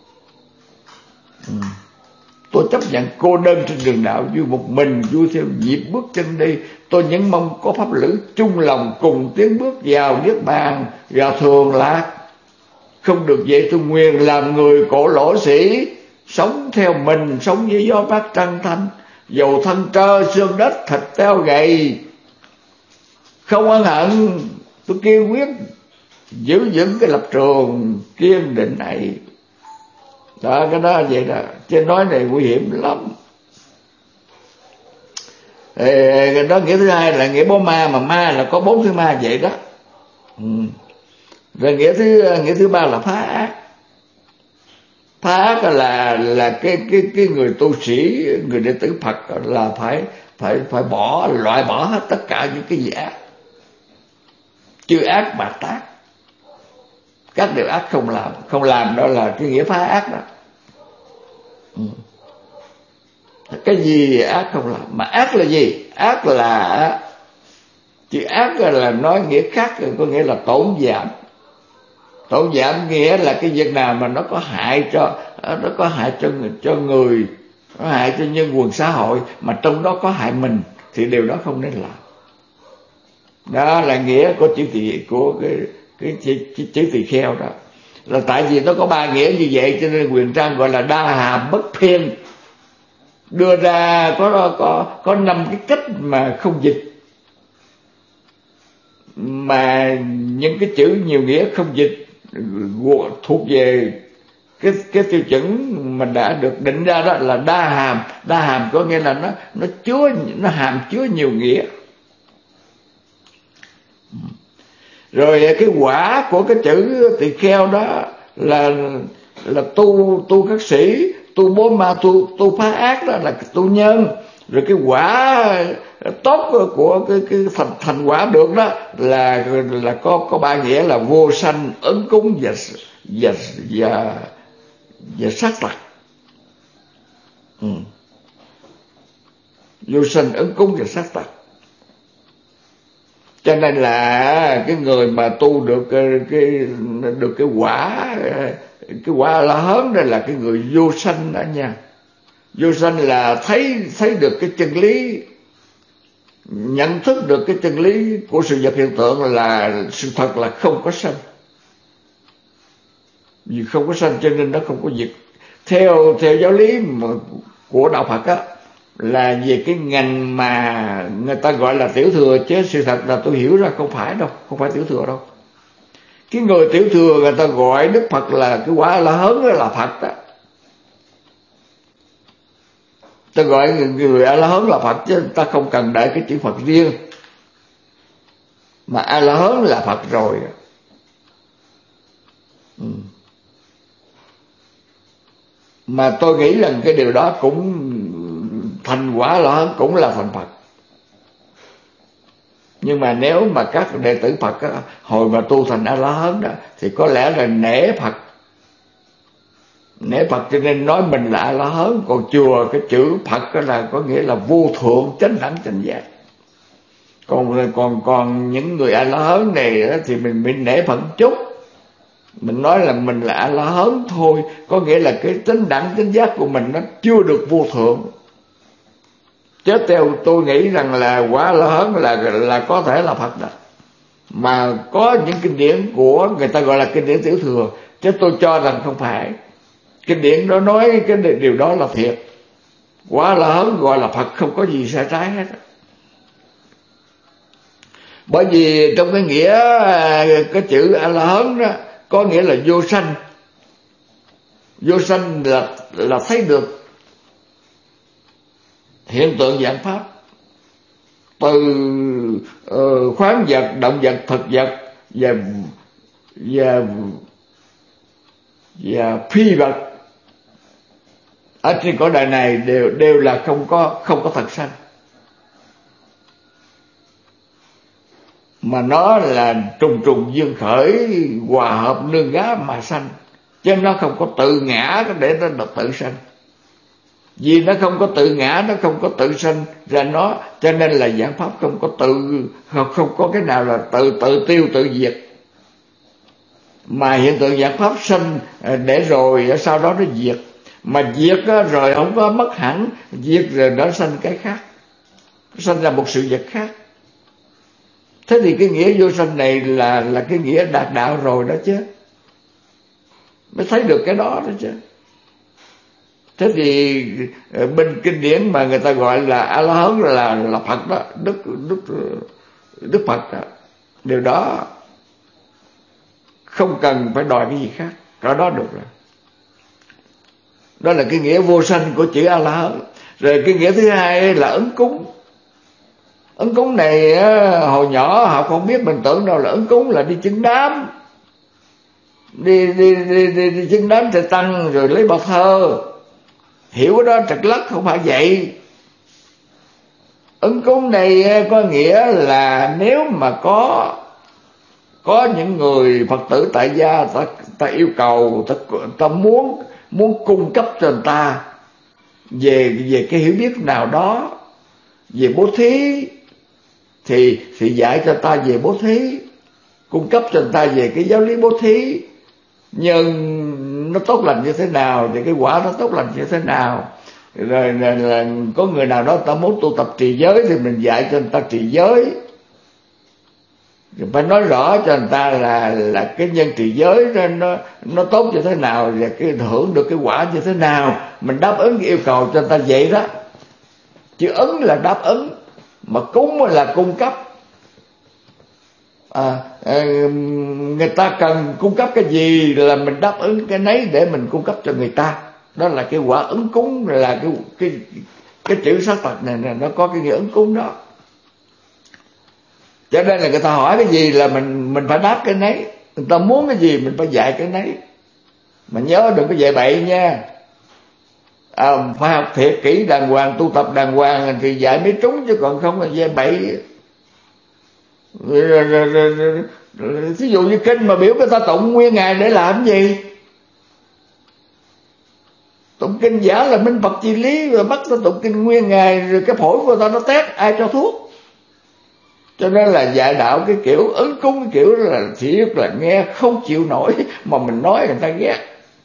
Tôi chấp nhận cô đơn trên đường đạo, vui một mình, vui theo nhịp bước chân đi. Tôi những mong có pháp lữ chung lòng cùng tiến bước vào niết bàn, vào thường lạc. Không được vậy tôi nguyện làm người cổ lỗ sĩ, sống theo mình, sống với gió mát trăng thanh, dầu thân trơ xương đất, thịt teo gầy. Không ân hận, tôi kiên quyết giữ vững cái lập trường kiên định này. Đó, cái đó vậy đó. Chứ nói này nguy hiểm lắm. Đó nghĩa thứ hai là nghĩa bố ma, mà ma là có 4 thứ ma vậy đó. Rồi nghĩa thứ ba là phá ác. Phá ác là cái người tu sĩ, người đệ tử Phật là phải loại bỏ hết tất cả những cái gì ác. Chư ác mà tác, các điều ác không làm đó là cái nghĩa phá ác đó. Cái gì ác không làm. Mà ác là gì? Ác là chữ ác là nói nghĩa khác, có nghĩa là tổn giảm. Tổn giảm nghĩa là cái việc nào mà nó có hại cho người, có hại cho nhân quần xã hội, mà trong đó có hại mình, thì điều đó không nên làm. Đó là nghĩa của chữ tỳ kheo đó. Là tại vì nó có ba nghĩa như vậy cho nên Quyền Trang gọi là đa hàm bất phiên, đưa ra có 5 cái cách mà không dịch. Mà những cái chữ nhiều nghĩa không dịch thuộc về cái tiêu chuẩn mà đã được định ra, đó là đa hàm. Đa hàm có nghĩa là nó hàm chứa nhiều nghĩa. Rồi cái quả của cái chữ tỳ kheo đó là tu khất sĩ, tu bố ma, tu phá ác, đó là tu nhân. Rồi cái quả tốt của cái thành quả được đó là có ba nghĩa là vô sanh, ứng cúng và sát tặc. Vô sanh, ứng cúng và sát tặc. Cho nên là cái người mà tu được cái quả La Hán đó là cái người vô sanh đó nha. Vô sanh là thấy được cái chân lý, nhận thức được cái chân lý của sự vật hiện tượng là sự thật là không có sanh. Vì không có sanh cho nên nó không có diệt. Theo giáo lý của đạo Phật á, là về cái ngành mà người ta gọi là tiểu thừa, chứ sự thật là tôi hiểu ra không phải đâu, không phải tiểu thừa đâu. Cái người tiểu thừa người ta gọi Đức Phật là cái quả La Hán là Phật đó. Ta gọi người A La Hán là Phật, chứ ta không cần đợi cái chữ Phật riêng, mà A La Hán là Phật rồi. Mà tôi nghĩ rằng cái điều đó cũng thành quả La Hán cũng là thành Phật. Nhưng mà nếu mà các đệ tử Phật á, hồi mà tu thành A La Hán đó, thì có lẽ là nể Phật cho nên nói mình là A La Hán. Còn chùa cái chữ Phật đó là có nghĩa là vô thượng, chánh đẳng, chánh giác. Còn những người A La Hán này đó, thì mình nể Phật chút, mình nói là mình là A La Hán thôi, có nghĩa là cái chánh đẳng, chánh giác của mình nó chưa được vô thượng. Chứ theo tôi nghĩ rằng là quả La Hán là có thể là Phật đó. Mà có những kinh điển của người ta gọi là kinh điển tiểu thừa, chứ tôi cho rằng không phải. Kinh điển đó nói cái điều đó là thiệt. Quả La Hán gọi là Phật, không có gì sai trái hết. Bởi vì trong cái nghĩa cái chữ A La Hán đó có nghĩa là vô sanh. Vô sanh là thấy được hiện tượng vạn pháp, từ khoáng vật, động vật, thực vật và phi vật ở trên cõi đời này đều là không có thật sanh, mà nó là trùng dương khởi, hòa hợp nương gá mà sanh, chứ nó không có tự ngã để nó tự sanh. Vì nó không có tự ngã, nó không có tự sanh ra nó, cho nên là vạn pháp không có cái nào là tự tiêu tự diệt. Mà hiện tượng vạn pháp sanh để rồi sau đó nó diệt, mà diệt rồi không có mất hẳn, diệt rồi nó sanh cái khác, sanh ra một sự vật khác. Thế thì cái nghĩa vô sanh này là cái nghĩa đạt đạo rồi đó chứ, mới thấy được cái đó đó chứ. Thế thì bên kinh điển mà người ta gọi là A La Hán là Phật đó, Đức Phật đó. Điều đó không cần phải đòi cái gì khác, có đó được rồi. Đó là cái nghĩa vô sanh của chữ A La Hán. Rồi cái nghĩa thứ hai là ứng cúng. Ứng cúng này hồi nhỏ họ không biết, mình tưởng đâu là ứng cúng là đi chứng đám, đi chứng đám Thầy Tăng rồi lấy bao thơ. Hiểu cái đó trật lắc, không phải vậy. Ứng cúng này có nghĩa là nếu mà có những người Phật tử tại gia ta yêu cầu, ta muốn cung cấp cho người ta về cái hiểu biết nào đó về bố thí thì dạy cho ta về bố thí, cung cấp cho người ta về cái giáo lý bố thí, nhưng nó tốt lành như thế nào thì cái quả nó tốt lành như thế nào. Rồi là có người nào đó ta muốn tu tập trì giới thì mình dạy cho người ta trì giới, phải nói rõ cho người ta là cái nhân trì giới nó tốt như thế nào và cái hưởng được cái quả như thế nào. Mình đáp ứng cái yêu cầu cho người ta vậy đó. Chữ ứng là đáp ứng, mà cúng là cung cấp. Người ta cần cung cấp cái gì là mình đáp ứng cái nấy để mình cung cấp cho người ta. Đó là cái quả ứng cúng, là cái chữ sát tật này nó có cái nghĩa ứng cúng đó. Cho nên là người ta hỏi cái gì là mình phải đáp cái nấy. Người ta muốn cái gì mình phải dạy cái nấy. Mà nhớ đừng có dạy bậy nha. Phải học thiệt kỹ đàng hoàng, tu tập đàng hoàng thì dạy mới trúng, chứ còn không là dạy bậy. Ví dụ như kinh mà biểu người ta tụng nguyên ngày để làm gì? Tụng kinh giả là minh Phật chi lý, rồi bắt ta tụng kinh nguyên ngày, rồi cái phổi của ta nó tét, ai cho thuốc? Cho nên là dạy đạo cái kiểu ứng cúng, cái kiểu là thiệt là nghe không chịu nổi, mà mình nói người ta ghét.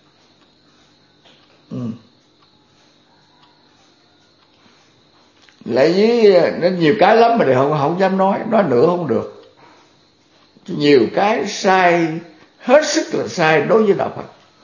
Lại với nó nhiều cái lắm mà đều không dám nói nữa không được. Nhiều cái sai, hết sức là sai đối với đạo Phật.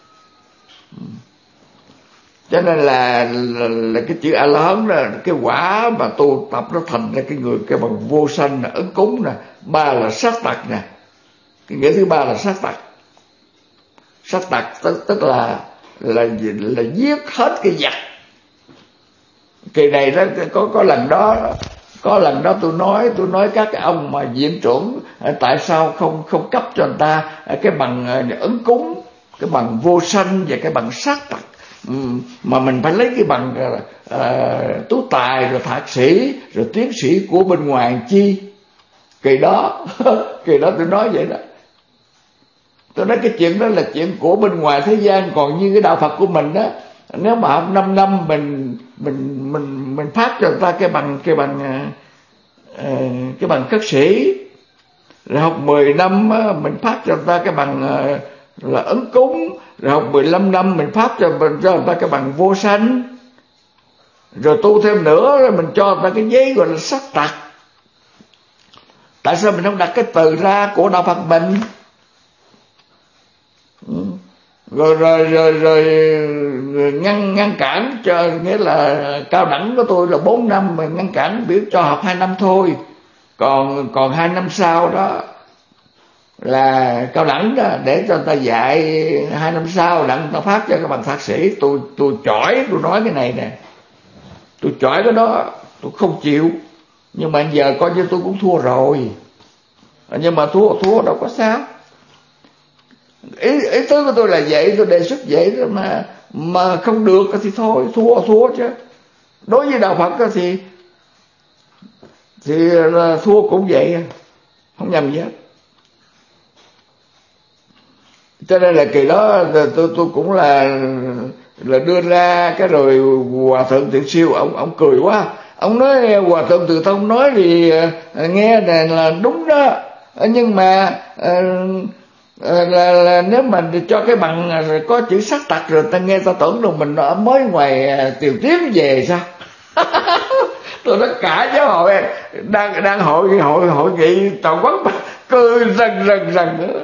Cho nên là cái chữ A-la-hán là cái quả mà tu tập nó thành ra cái người cái bằng vô sanh nè, ứng cúng nè. Ba là sát tật nè. Cái nghĩa thứ ba là sát tật. Sát tật tức là giết hết cái giặc. Kỳ này đó có lần đó tôi nói các cái ông mà viện trưởng tại sao không cấp cho người ta cái bằng ứng cúng, cái bằng vô sanh và cái bằng sát tật, mà mình phải lấy cái bằng tú tài rồi thạc sĩ rồi tiến sĩ của bên ngoài chi. Kỳ đó tôi nói vậy đó. Tôi nói cái chuyện đó là chuyện của bên ngoài thế gian, còn như cái đạo Phật của mình đó, nếu mà học 5 năm mình phát cho người ta cái bằng khất sĩ, rồi học 10 năm mình phát cho người ta cái bằng là ứng cúng, rồi học 15 năm mình phát cho người ta cái bằng vô sanh, rồi tu thêm nữa rồi mình cho người ta cái giấy gọi là sát tật. Tại sao mình không đặt cái từ ra của đạo Phật mình? Rồi ngăn cản cho, nghĩa là cao đẳng của tôi là 4 năm mà ngăn cản biểu cho học 2 năm thôi, còn 2 năm sau đó là cao đẳng đó, để cho người ta dạy 2 năm sau đặng người ta phát cho cái bằng thạc sĩ. Tôi chỏi, tôi nói cái này nè, tôi chỏi cái đó, tôi không chịu. Nhưng mà giờ coi như tôi cũng thua rồi, nhưng mà thua đâu có sao. Ý tứ của tôi là vậy, tôi đề xuất vậy đó, mà không được thì thôi, thua chứ. Đối với đạo Phật thì là thua cũng vậy, không nhầm gì hết. Cho nên là kỳ đó tôi cũng là đưa ra cái, rồi Hòa Thượng Thiện Siêu ông cười quá. Ông nói Hòa Thượng Từ Thông nói thì nghe là đúng đó, nhưng mà là nếu mà cho cái bằng có chữ sát tật rồi ta nghe ta tưởng đâu mình mới ngoài Tiều Tiến về sao. Tôi nói cả giáo hội đang hội nghị toàn quốc cười rần nữa.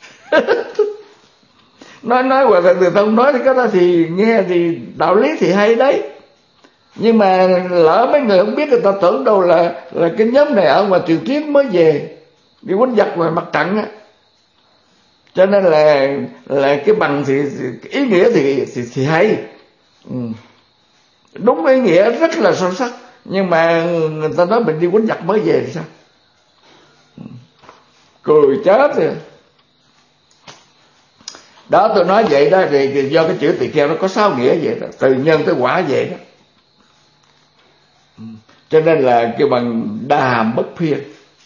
nói Hòa Thượng Từ Thông nói thì cái đó thì nghe thì đạo lý thì hay đấy, nhưng mà lỡ mấy người không biết, người ta tưởng đâu là cái nhóm này ở ngoài Triều Tiến mới về đi quýnh giặc ngoài mặt trận á. Cho nên là cái bằng thì ý nghĩa thì hay, đúng ý nghĩa rất là sâu sắc, nhưng mà người ta nói mình đi quýnh giặc mới về thì sao? Cười chết rồi. Đó, tôi nói vậy đó, thì do cái chữ tỳ kheo nó có 6 nghĩa vậy đó, từ nhân tới quả vậy đó. Cho nên là kêu bằng đa hàm bất phiên.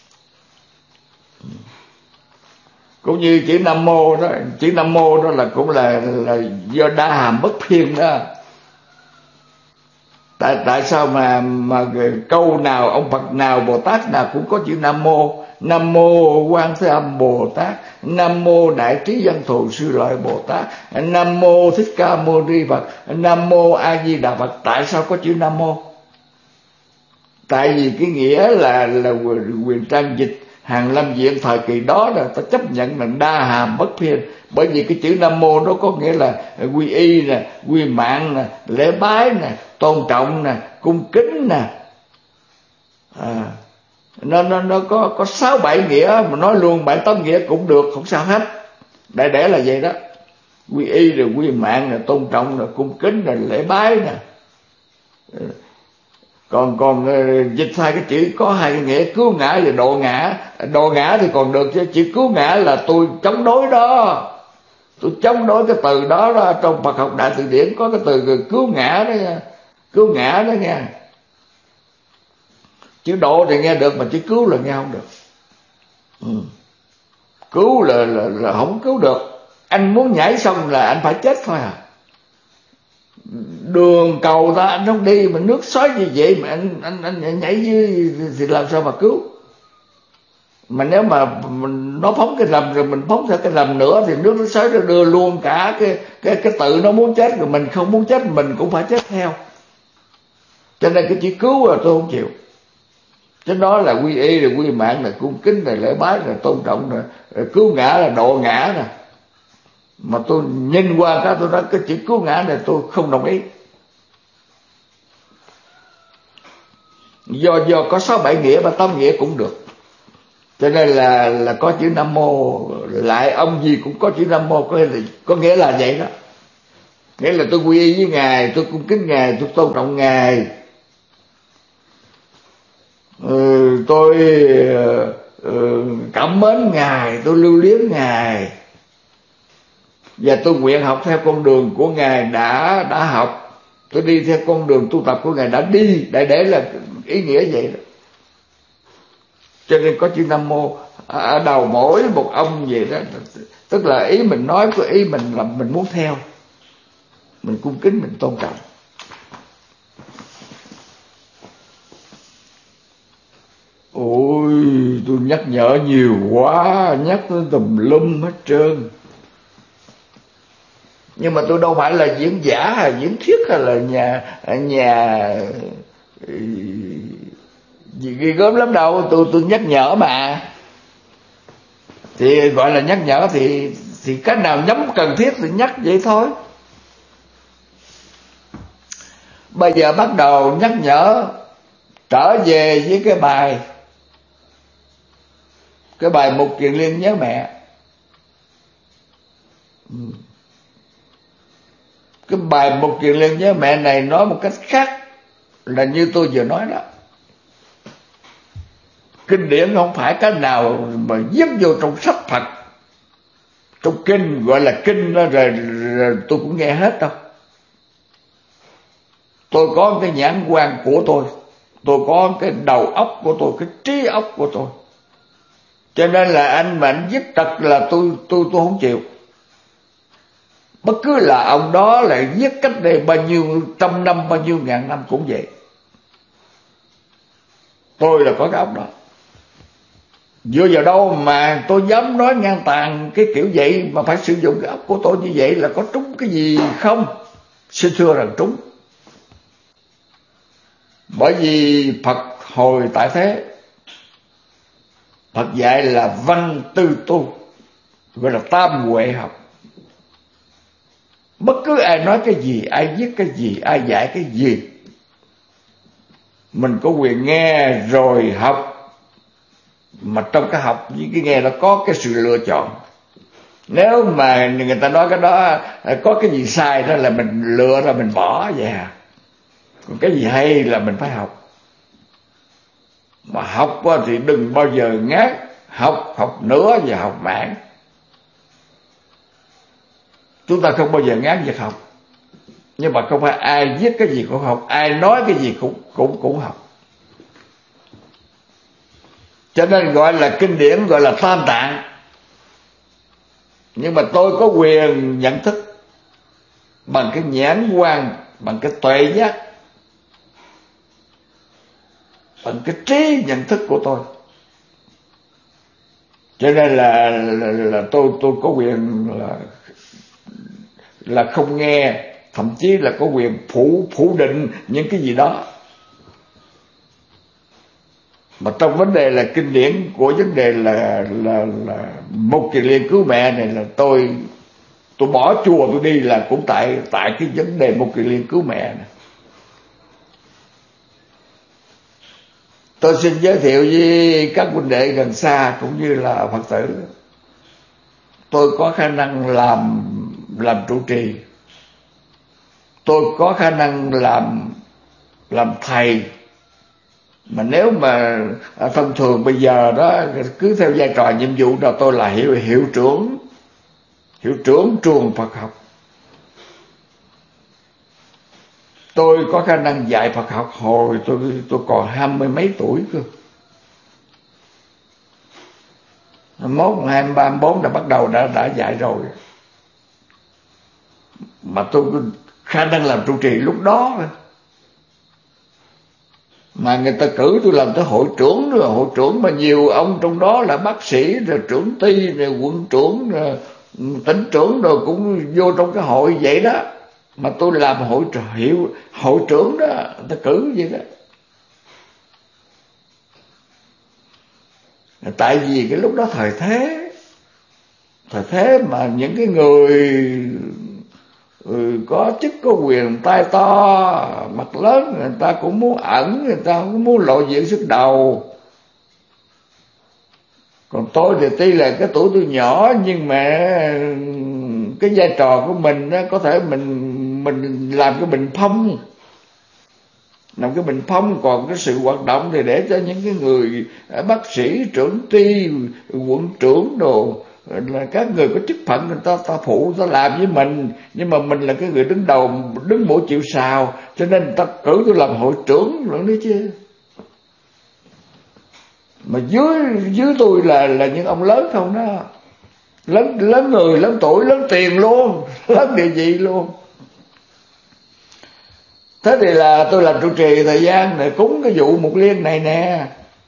Cũng như chữ Nam Mô đó, chữ Nam Mô đó là cũng là do đa hàm bất phiên đó. Tại sao mà câu nào ông Phật nào Bồ Tát nào cũng có chữ Nam Mô? Nam Mô Quan Thế Âm Bồ Tát, Nam Mô Đại Trí Văn Thù Sư Lợi Bồ Tát, Nam Mô Thích Ca Mâu Ni Phật, Nam Mô A Di Đà Phật. Tại sao có chữ Nam Mô? Tại vì cái nghĩa là quyền trang dịch Hàn Lâm Viện thời kỳ đó là ta chấp nhận là đa hàm bất phiên. Bởi vì cái chữ Nam Mô nó có nghĩa là quy y nè, quy mạng nè, lễ bái nè, tôn trọng nè, cung kính nè. Nó có 6-7 nghĩa, mà nói luôn 7-8 nghĩa cũng được, không sao hết. Đại để là vậy đó. Quy y rồi quy mạng rồi tôn trọng rồi cung kính rồi lễ bái nè. Còn dịch hai cái chữ có 2 cái nghĩa, cứu ngã và độ ngã. Độ ngã thì còn được, chứ chữ cứu ngã là tôi chống đối đó. Tôi chống đối cái từ đó. Trong Phật học Đại Từ Điển có cái từ cứu ngã đó nha. Cứu ngã đó nghe. Chữ độ thì nghe được, mà chữ cứu là nghe không được. Cứu là không cứu được. Anh muốn nhảy sông là anh phải chết thôi à. Đường cầu ta anh không đi, mà nước xoáy như vậy mà anh nhảy dưới thì làm sao mà cứu? Mà nếu mà nó phóng cái lầm rồi mình phóng theo cái lầm nữa thì nước nó xoáy nó đưa luôn cả cái tự nó muốn chết, rồi mình không muốn chết mình cũng phải chết theo. Cho nên cái chữ cứu là tôi không chịu. Chứ đó là quy y rồi quy mạng là cung kính là lễ bái là tôn trọng rồi cứu ngã là độ ngã nè. Mà tôi nhìn qua cái tôi nói cái chữ cứu ngã này tôi không đồng ý. Do có 6-7 nghĩa, 8 nghĩa cũng được. Cho nên là có chữ Nam Mô. Lại ông gì cũng có chữ Nam Mô, có nghĩa là vậy đó. Nghĩa là tôi quy y với Ngài, tôi cung kính Ngài, tôi tôn trọng Ngài. Tôi cảm mến Ngài, tôi lưu luyến Ngài. Và tôi nguyện học theo con đường của Ngài đã học. Tôi đi theo con đường tu tập của Ngài đã đi. Để là ý nghĩa vậy đó. Cho nên có chữ Nam Mô ở đầu mỗi một ông vậy đó. Tức là ý mình nói của ý mình là mình muốn theo. Mình cung kính, mình tôn trọng. Ôi, tôi nhắc nhở nhiều quá, nhắc tới tùm lum hết trơn. Nhưng mà tôi đâu phải là diễn giả hay diễn thuyết hay là nhà gì ghê gớm lắm đâu. Tôi nhắc nhở mà. Thì gọi là nhắc nhở thì cái nào nhắm cần thiết thì nhắc vậy thôi. Bây giờ bắt đầu nhắc nhở trở về với cái bài Mục Kiền Liên nhớ mẹ. Cái bài Mục Kiền Liên nhớ mẹ này nói một cách khác là như tôi vừa nói đó. Kinh điển không phải cái nào mà viết vô trong sách Phật, trong kinh gọi là kinh đó, rồi tôi cũng nghe hết đâu. Tôi có cái nhãn quan của tôi có cái đầu óc của tôi, cái trí óc của tôi. Cho nên là anh mà anh viết trật là tôi không chịu. Bất cứ là ông đó lại viết cách đây bao nhiêu trăm năm, bao nhiêu ngàn năm cũng vậy. Tôi là có cái óc đó. Dựa vào đâu mà tôi dám nói ngang tàn cái kiểu vậy, mà phải sử dụng cái óc của tôi như vậy là có trúng cái gì không? Xin thưa rằng trúng. Bởi vì Phật hồi tại thế, Phật dạy là văn tư tu, gọi là tam huệ học. Bất cứ ai nói cái gì, ai viết cái gì, ai dạy cái gì, mình có quyền nghe rồi học. Mà trong cái học với cái nghe nó có cái sự lựa chọn. Nếu mà người ta nói cái đó có cái gì sai đó là mình lựa ra mình bỏ vậy à. Còn cái gì hay là mình phải học. Mà học thì đừng bao giờ ngán. Học nữa và học mãi. Chúng ta không bao giờ ngán việc học. Nhưng mà không phải ai viết cái gì cũng học, ai nói cái gì cũng học. Cho nên gọi là kinh điển, gọi là tam tạng. Nhưng mà tôi có quyền nhận thức bằng cái nhãn quan, bằng cái tuệ giác, bằng cái trí nhận thức của tôi. Cho nên là tôi có quyền là không nghe, thậm chí là có quyền phủ định những cái gì đó. Mà trong vấn đề là kinh điển của vấn đề là Một Kiền Liên cứu mẹ này, là tôi bỏ chùa tôi đi là cũng tại cái vấn đề Một Kiền Liên cứu mẹ này. Tôi xin giới thiệu với các huynh đệ gần xa cũng như là Phật tử, tôi có khả năng làm trụ trì, tôi có khả năng làm thầy. Mà nếu mà thông thường bây giờ đó, cứ theo vai trò nhiệm vụ đó, tôi là hiệu trưởng trường Phật học. Tôi có khả năng dạy Phật học hồi tôi còn 20 mấy tuổi cơ. 21, 23, 24 đã bắt đầu đã dạy rồi. Mà tôi có khả năng làm trụ trì lúc đó rồi. Mà người ta cử tôi làm tới hội trưởng rồi, hội trưởng mà nhiều ông trong đó là bác sĩ, rồi trưởng ty, rồi quận trưởng, rồi tỉnh trưởng, rồi cũng vô trong cái hội vậy đó. Mà tôi làm hội trưởng đó, người ta cử vậy đó. Tại vì cái lúc đó thời thế mà những cái người có chức có quyền tay to mặt lớn, người ta cũng muốn ẩn, người ta cũng muốn lộ diện sức đầu. Còn tôi thì tuy là cái tuổi tôi nhỏ, nhưng mà cái vai trò của mình đó, có thể mình làm cái bình phong, còn cái sự hoạt động thì để cho những cái người bác sĩ, trưởng ty, quận trưởng đồ, là các người có chức phận, người ta phụ, ta làm với mình. Nhưng mà mình là cái người đứng đầu, đứng mũi chịu sào, cho nên người ta cử tôi làm hội trưởng nữa đấy chứ. Mà dưới tôi là những ông lớn không đó, lớn người, lớn tuổi, lớn tiền luôn, lớn địa vị luôn. Thế thì là tôi làm trụ trì thời gian này cúng cái vụ Mục Liên này nè.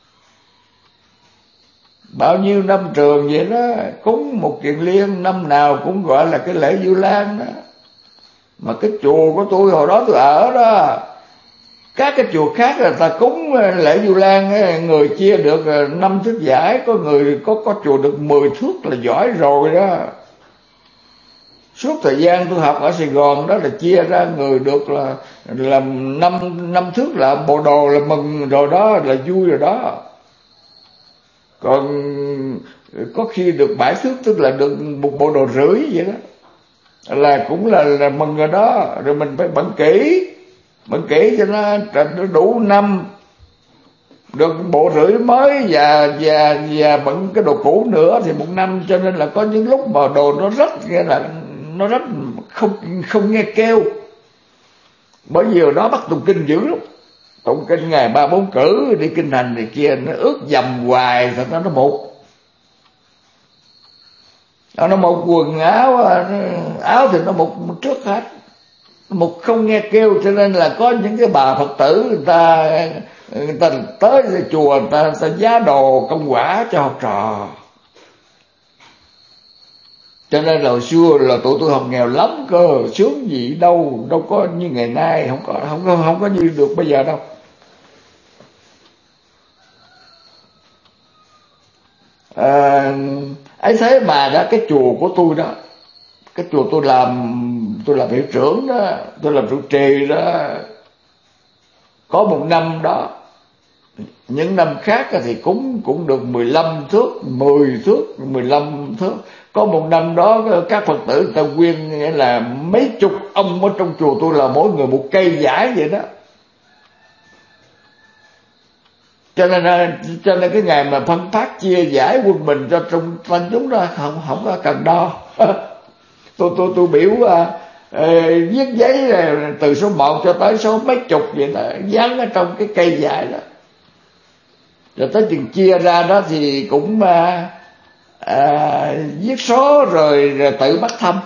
Bao nhiêu năm trường vậy đó, cúng Một Kiền Liên năm nào cũng gọi là cái lễ Vu Lan đó. Mà cái chùa của tôi hồi đó tôi ở đó, các cái chùa khác là ta cúng lễ Vu Lan, người chia được 5 thước giải, có người có chùa được 10 thước là giỏi rồi đó. Suốt thời gian tôi học ở Sài Gòn đó là chia ra người được là 5 thước là bộ đồ là mừng rồi đó, là vui rồi đó. Còn có khi được 7 thước, tức là được một bộ đồ rưỡi vậy đó, là cũng là mừng rồi đó. Rồi mình phải bận kỹ cho nó đủ năm, được bộ rưỡi mới và bận cái đồ cũ nữa thì 1 năm. Cho nên là có những lúc mà đồ nó rất, nghĩa là nó rất không nghe kêu. Bởi vì đó bắt tụng kinh dữ lắm, tụng kinh ngày 3-4 cử, đi kinh hành này kia, nó ướt dầm hoài, thật ra nó một quần áo thì nó một trước hết, một không nghe kêu. Cho nên là có những cái bà Phật tử người ta tới chùa, người ta giá đồ công quả cho học trò. Cho nên là hồi xưa là tụi tôi học nghèo lắm cơ, sướng gì đâu có như ngày nay, không có như được bây giờ đâu. Ấy thế mà đó, cái chùa của tôi đó, cái chùa tôi làm hiệu trưởng đó, tôi làm trụ trì đó, có một năm đó, những năm khác thì cũng được 15 thước, 10 thước, 15 thước. Có một năm đó các Phật tử người ta quyên, nghĩa là mấy chục ông ở trong chùa tôi là mỗi người một cây giải vậy đó. Cho nên cái ngày mà phân phát chia giải quân bình cho trong tăng chúng đó không có cần đo. tôi biểu viết giấy từ số 1 cho tới số mấy chục vậy đó, dán ở trong cái cây giải đó. Rồi tới chừng chia ra đó thì cũng viết số rồi tự bắt thăm.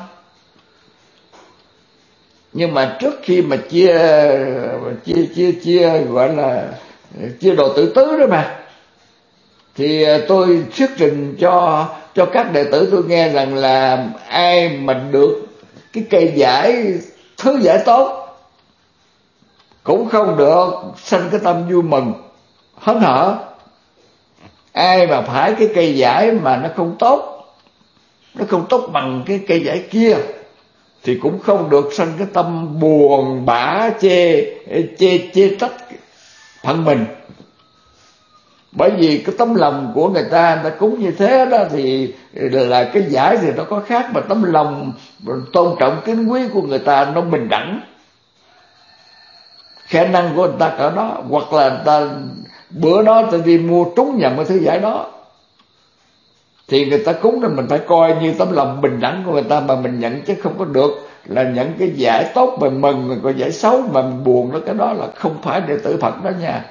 Nhưng mà trước khi mà chia gọi là chế độ tự tứ đó mà. Thì tôi thuyết trình cho các đệ tử tôi nghe rằng là ai mà được cái cây giải, thứ giải tốt, cũng không được sanh cái tâm vui mừng hớn hở. Ai mà phải cái cây giải mà nó không tốt, nó không tốt bằng cái cây giải kia, thì cũng không được sanh cái tâm buồn bã chê trách phận mình. Bởi vì cái tấm lòng của người ta cúng như thế đó, thì là cái giải thì nó có khác, mà tấm lòng tôn trọng kính quý của người ta nó bình đẳng, khả năng của người ta cỡ đó. Hoặc là người ta bữa đó ta đi mua trúng nhầm cái thứ giải đó, thì người ta cúng nên mình phải coi như tấm lòng bình đẳng của người ta mà mình nhận, chứ không có được là nhận cái giải tốt mà mừng, rồi coi giải xấu mà mình buồn đó. Cái đó là không phải đệ tử Phật đó nha.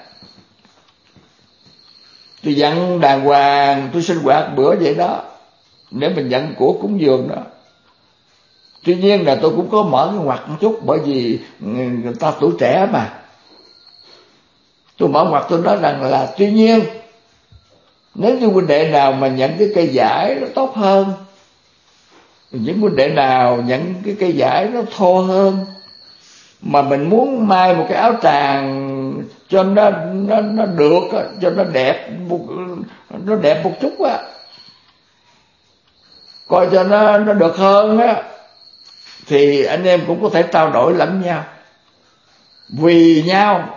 Tôi dặn đàng hoàng, tôi sinh hoạt bữa vậy đó, để mình nhận của cúng dường đó. Tuy nhiên là tôi cũng có mở cái ngoặt một chút, bởi vì người ta tuổi trẻ mà. Tôi mở ngoặt, tôi nói rằng là tuy nhiên nếu như huynh đệ nào mà nhận cái cây giải nó tốt hơn, những huynh đệ nào nhận cái cây giải nó thô hơn, mà mình muốn may một cái áo tràng cho nó được, cho nó đẹp một chút á, coi cho nó được hơn á, thì anh em cũng có thể trao đổi lẫn nhau, vì nhau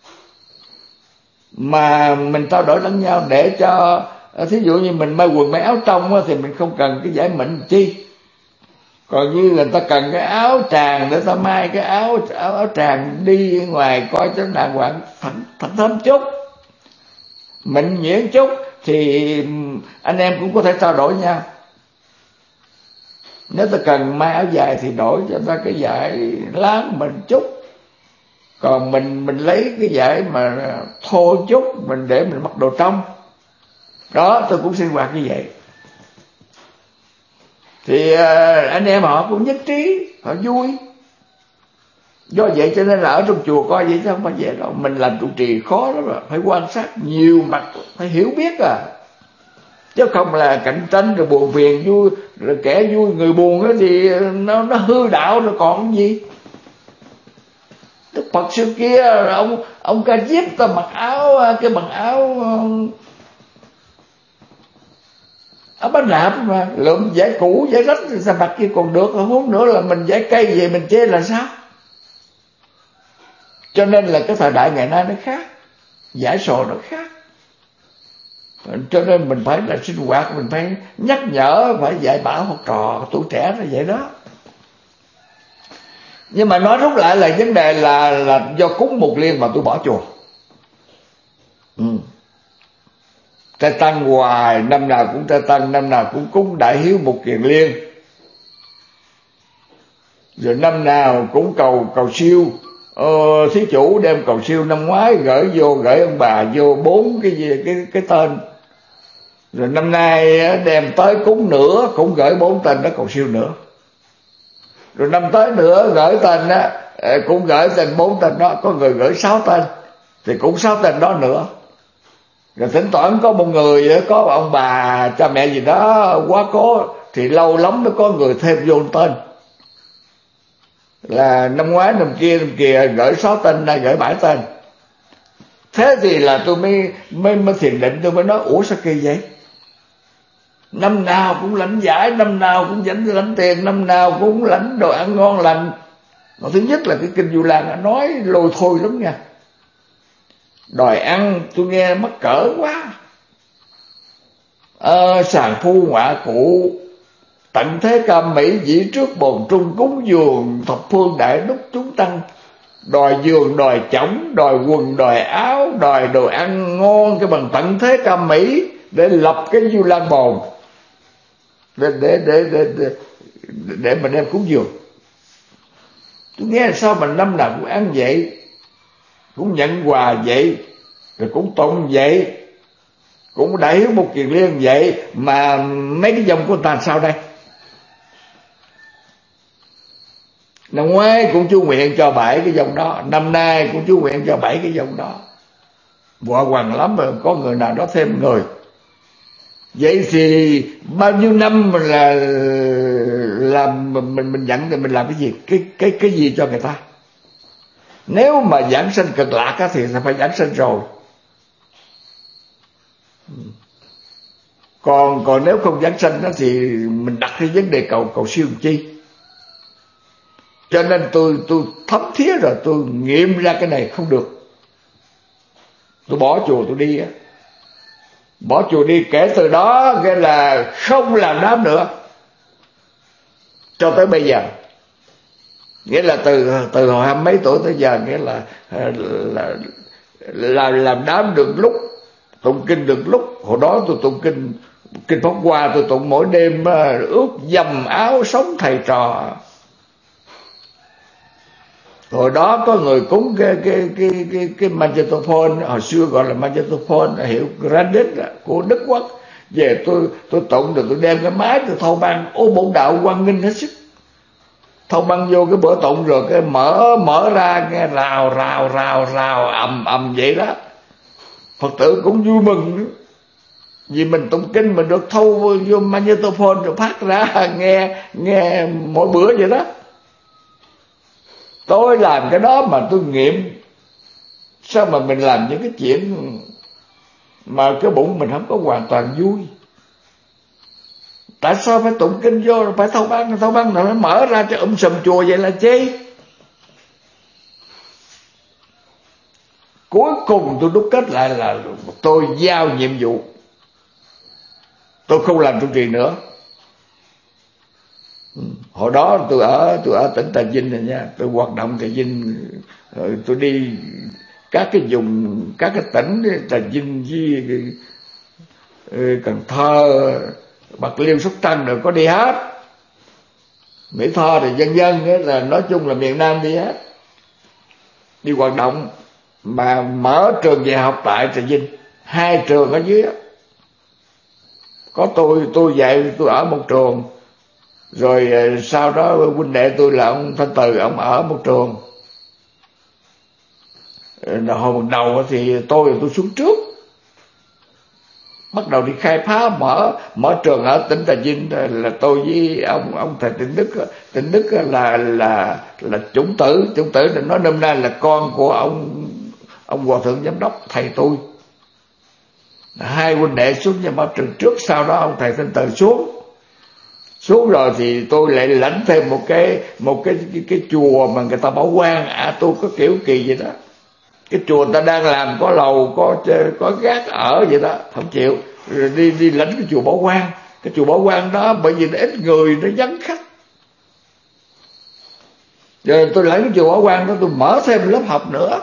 mà mình trao đổi lẫn nhau, để cho thí dụ như mình may quần may áo trong á, thì mình không cần cái giải mịn chi. Còn như người ta cần cái áo tràng để ta may cái áo tràng đi ngoài coi cho đàng hoàng, thẳng thắn chút, mình nhuyễn chút, thì anh em cũng có thể trao đổi nhau. Nếu ta cần may áo dài thì đổi cho ta cái giải láng mình chút, còn mình lấy cái giải mà thô chút mình để mình mặc đồ trong đó. Tôi cũng sinh hoạt như vậy. Thì anh em họ cũng nhất trí, họ vui. Do vậy cho nên là ở trong chùa coi vậy chứ không phải vậy đâu. Mình làm trụ trì khó lắm, rồi phải quan sát nhiều mặt, phải hiểu biết chứ không là cạnh tranh rồi buồn phiền vui, rồi kẻ vui người buồn đó thì nó hư đạo rồi còn gì. Đức Phật xưa kia ông Ca Diếp ta mặc áo cái bằng áo bánh rạp mà lượm giải cũ giải rách thì sao mặc kia còn được, huống nữa là mình giải cây về mình chê là sao. Cho nên là cái thời đại ngày nay nó khác, giải sồ nó khác. Cho nên mình phải là sinh hoạt, mình phải nhắc nhở, phải dạy bảo học trò tuổi trẻ là vậy đó. Nhưng mà nói rút lại là vấn đề là do cúng một liên mà tôi bỏ chùa. Trai tăng hoài, năm nào cũng trai tăng, năm nào cũng cúng đại hiếu một kiền liên, rồi năm nào cũng cầu siêu. Thí chủ đem cầu siêu năm ngoái gửi ông bà vô 4 cái tên, rồi năm nay đem tới cúng nữa cũng gửi 4 tên đó cầu siêu nữa, rồi năm tới nữa gửi tên đó cũng gửi tên 4 tên đó, có người gửi 6 tên thì cũng 6 tên đó nữa. Rồi thỉnh thoảng có một người, có ông bà cha mẹ gì đó quá cố thì lâu lắm mới có người thêm vô tên, là năm ngoái năm kia gửi 6 tên, nay gửi 7 tên. Thế thì là tôi mới thiền định, tôi mới nói ủa sao kỳ vậy, năm nào cũng lãnh giải, năm nào cũng lãnh tiền, năm nào cũng lãnh đồ ăn ngon lành. Mà thứ nhất là cái kinh Vu Lan nói lôi thôi lắm nha, đòi ăn tôi nghe mắc cỡ quá. Sàng phu ngoại cụ tận thế cam mỹ, dĩ trước bồn trung cúng dường thập phương đại đúc chúng tăng, đòi giường đòi chõng đòi quần đòi áo đòi đồ ăn ngon cái bằng tận thế cam mỹ để lập cái Vu Lan bồn để mà đem cúng dường. Tôi nghe sao mà năm nào cũng ăn vậy, cũng nhận quà vậy, rồi cũng tụng vậy, cũng đại hiếu một kiền liên vậy, mà mấy cái dòng của người ta sao đây? Năm ngoái cũng chú nguyện cho 7 cái dòng đó, năm nay cũng chú nguyện cho 7 cái dòng đó. Quả hoàng lắm mà có người nào đó thêm người. Vậy thì bao nhiêu năm là làm mình nhận thì mình làm cái gì, cái gì cho người ta? Nếu mà giảng sanh cực lạc thì phải giảng sanh rồi. Còn nếu không giảng sanh thì mình đặt cái vấn đề cầu siêu chi. Cho nên tôi thấm thía rồi, tôi nghiệm ra cái này không được, tôi bỏ chùa tôi đi á. Bỏ chùa đi, kể từ đó nghĩa là không làm đám nữa cho tới bây giờ. Nghĩa là từ hồi 20 mấy tuổi tới giờ, nghĩa là làm đám được lúc, tụng kinh được lúc. Hồi đó tôi tụng kinh Pháp Hoa, tôi tụng mỗi đêm ướt dầm áo sống thầy trò. Hồi đó có người cúng cái magnetophone, hồi xưa gọi là magnetophone, hiệu Grandis của Đức Quốc. Về tôi tụng rồi tôi đem cái máy tôi thâu băng. Ô bổn đạo quang nghinh hết sức. Thâu băng vô cái bữa tụng rồi cái mở ra nghe rào ầm vậy đó. Phật tử cũng vui mừng nữa. Vì mình tụng kinh mình được thâu vô magnetophone rồi phát ra nghe mỗi bữa vậy đó. Tôi làm cái đó mà tôi nghiệm. Sao mà mình làm những cái chuyện mà cái bụng mình không có hoàn toàn vui? Tại sao phải tụng kinh vô rồi phải thâu băng rồi nó mở ra cho sùm chùa vậy là chi? Cuối cùng tôi đúc kết lại là tôi giao nhiệm vụ, tôi không làm trụ trì nữa. Hồi đó tôi ở tỉnh Trà Vinh này nha, tôi hoạt động Trà Vinh, tôi đi các cái vùng, các cái tỉnh Trà Vinh với Cần Thơ, Bạc Liêu, Sóc Trăng đều có đi hết. Mỹ Tho thì dân là nói chung là miền Nam đi hết, đi hoạt động. Mà mở trường dạy học tại Trà Vinh, 2 trường ở dưới đó. Có tôi dạy, tôi ở một trường. Rồi sau đó huynh đệ tôi là ông Thanh Từ, ông ở một trường. Hồi đầu thì tôi xuống trước, bắt đầu đi khai phá mở trường ở tỉnh Trà Vinh. Là tôi với ông thầy Tịnh Đức là chủng tử là nói nôm na là con của ông hòa thượng giám đốc thầy tôi. 2 huynh đệ xuống nhà mở trường trước, sau đó ông thầy Thanh Từ xuống rồi thì tôi lại lãnh thêm một cái chùa mà người ta bảo quan. Tôi có kiểu kỳ vậy đó. Cái chùa người ta đang làm có lầu có gác ở vậy đó, không chịu, rồi đi lãnh cái chùa Bảo Quan. Cái chùa Bảo Quan đó bởi vì nó ít người, nó vắng khách, rồi tôi lãnh cái chùa Bảo Quan đó, tôi mở thêm lớp học nữa.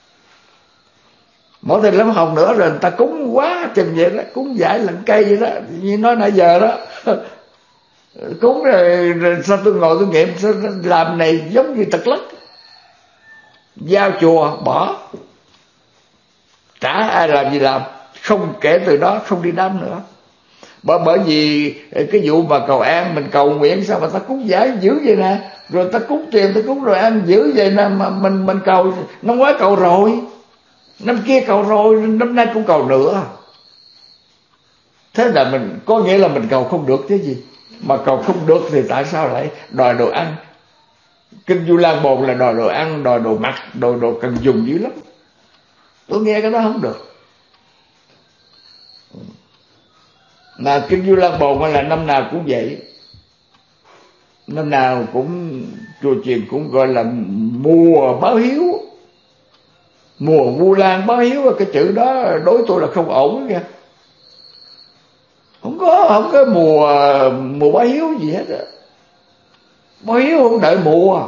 Rồi người ta cúng quá chừng vậy đó, cúng giải lận cây vậy đó, như nói nãy giờ đó. Cúng rồi sao tôi ngồi tôi nghiệm, sao làm này giống như tật lắc. Giao chùa bỏ, chả ai làm gì làm. Không, kể từ đó không đi đám nữa. Bởi vì cái vụ mà cầu an, mình cầu nguyện sao mà ta cúng giải dữ vậy nè, rồi ta cúng tiền, ta cúng rồi ăn dữ vậy nè, mà mình cầu. Năm ngoái cầu rồi, năm kia cầu rồi, năm nay cũng cầu nữa. Thế là mình có nghĩa là mình cầu không được chứ gì. Mà cầu không được thì tại sao lại đòi đồ ăn? Kinh Vu Lan Bồn là đòi đồ ăn, đòi đồ mặc, đồ cần dùng dữ lắm. Tôi nghe cái đó không được. Mà Kinh Vu Lan Bồn là năm nào cũng vậy. Năm nào cũng chùa chiền cũng gọi là mùa báo hiếu. Mùa Vu Lan báo hiếu, cái chữ đó đối tôi là không ổn kìa. Không có mùa báo hiếu gì hết á. Báo hiếu không đợi mùa.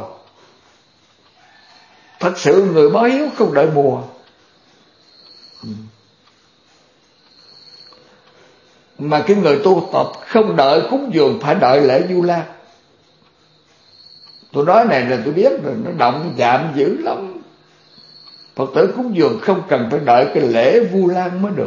Thật sự người báo hiếu không đợi mùa. Mà cái người tu tập không đợi cúng dường, phải đợi lễ Vu Lan. Tôi nói này là tôi biết rồi, nó động chạm dữ lắm. Phật tử cúng dường không cần phải đợi cái lễ Vu Lan mới được.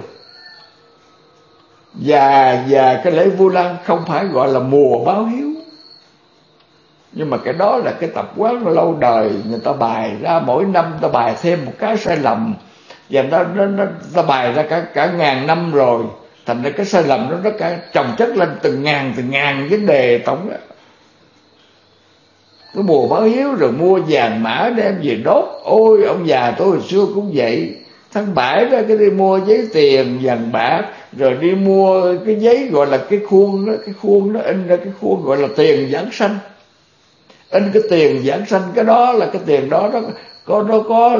Và cái lễ Vu Lan không phải gọi là mùa báo hiếu. Nhưng mà cái đó là cái tập quán lâu đời, người ta bài ra, mỗi năm ta bài thêm một cái sai lầm. và nó bày ra cả ngàn năm rồi, thành ra cái sai lầm nó cả chồng chất lên từng ngàn vấn đề tổng đó. Cái mùa báo hiếu rồi mua vàng mã đem về đốt. Ôi ông già tôi hồi xưa cũng vậy, tháng 7 đó cái đi mua giấy tiền vàng bạc, rồi đi mua cái giấy gọi là cái khuôn đó in ra cái khuôn gọi là tiền giảng sanh, in cái tiền giảng sanh. Cái đó là cái tiền đó nó có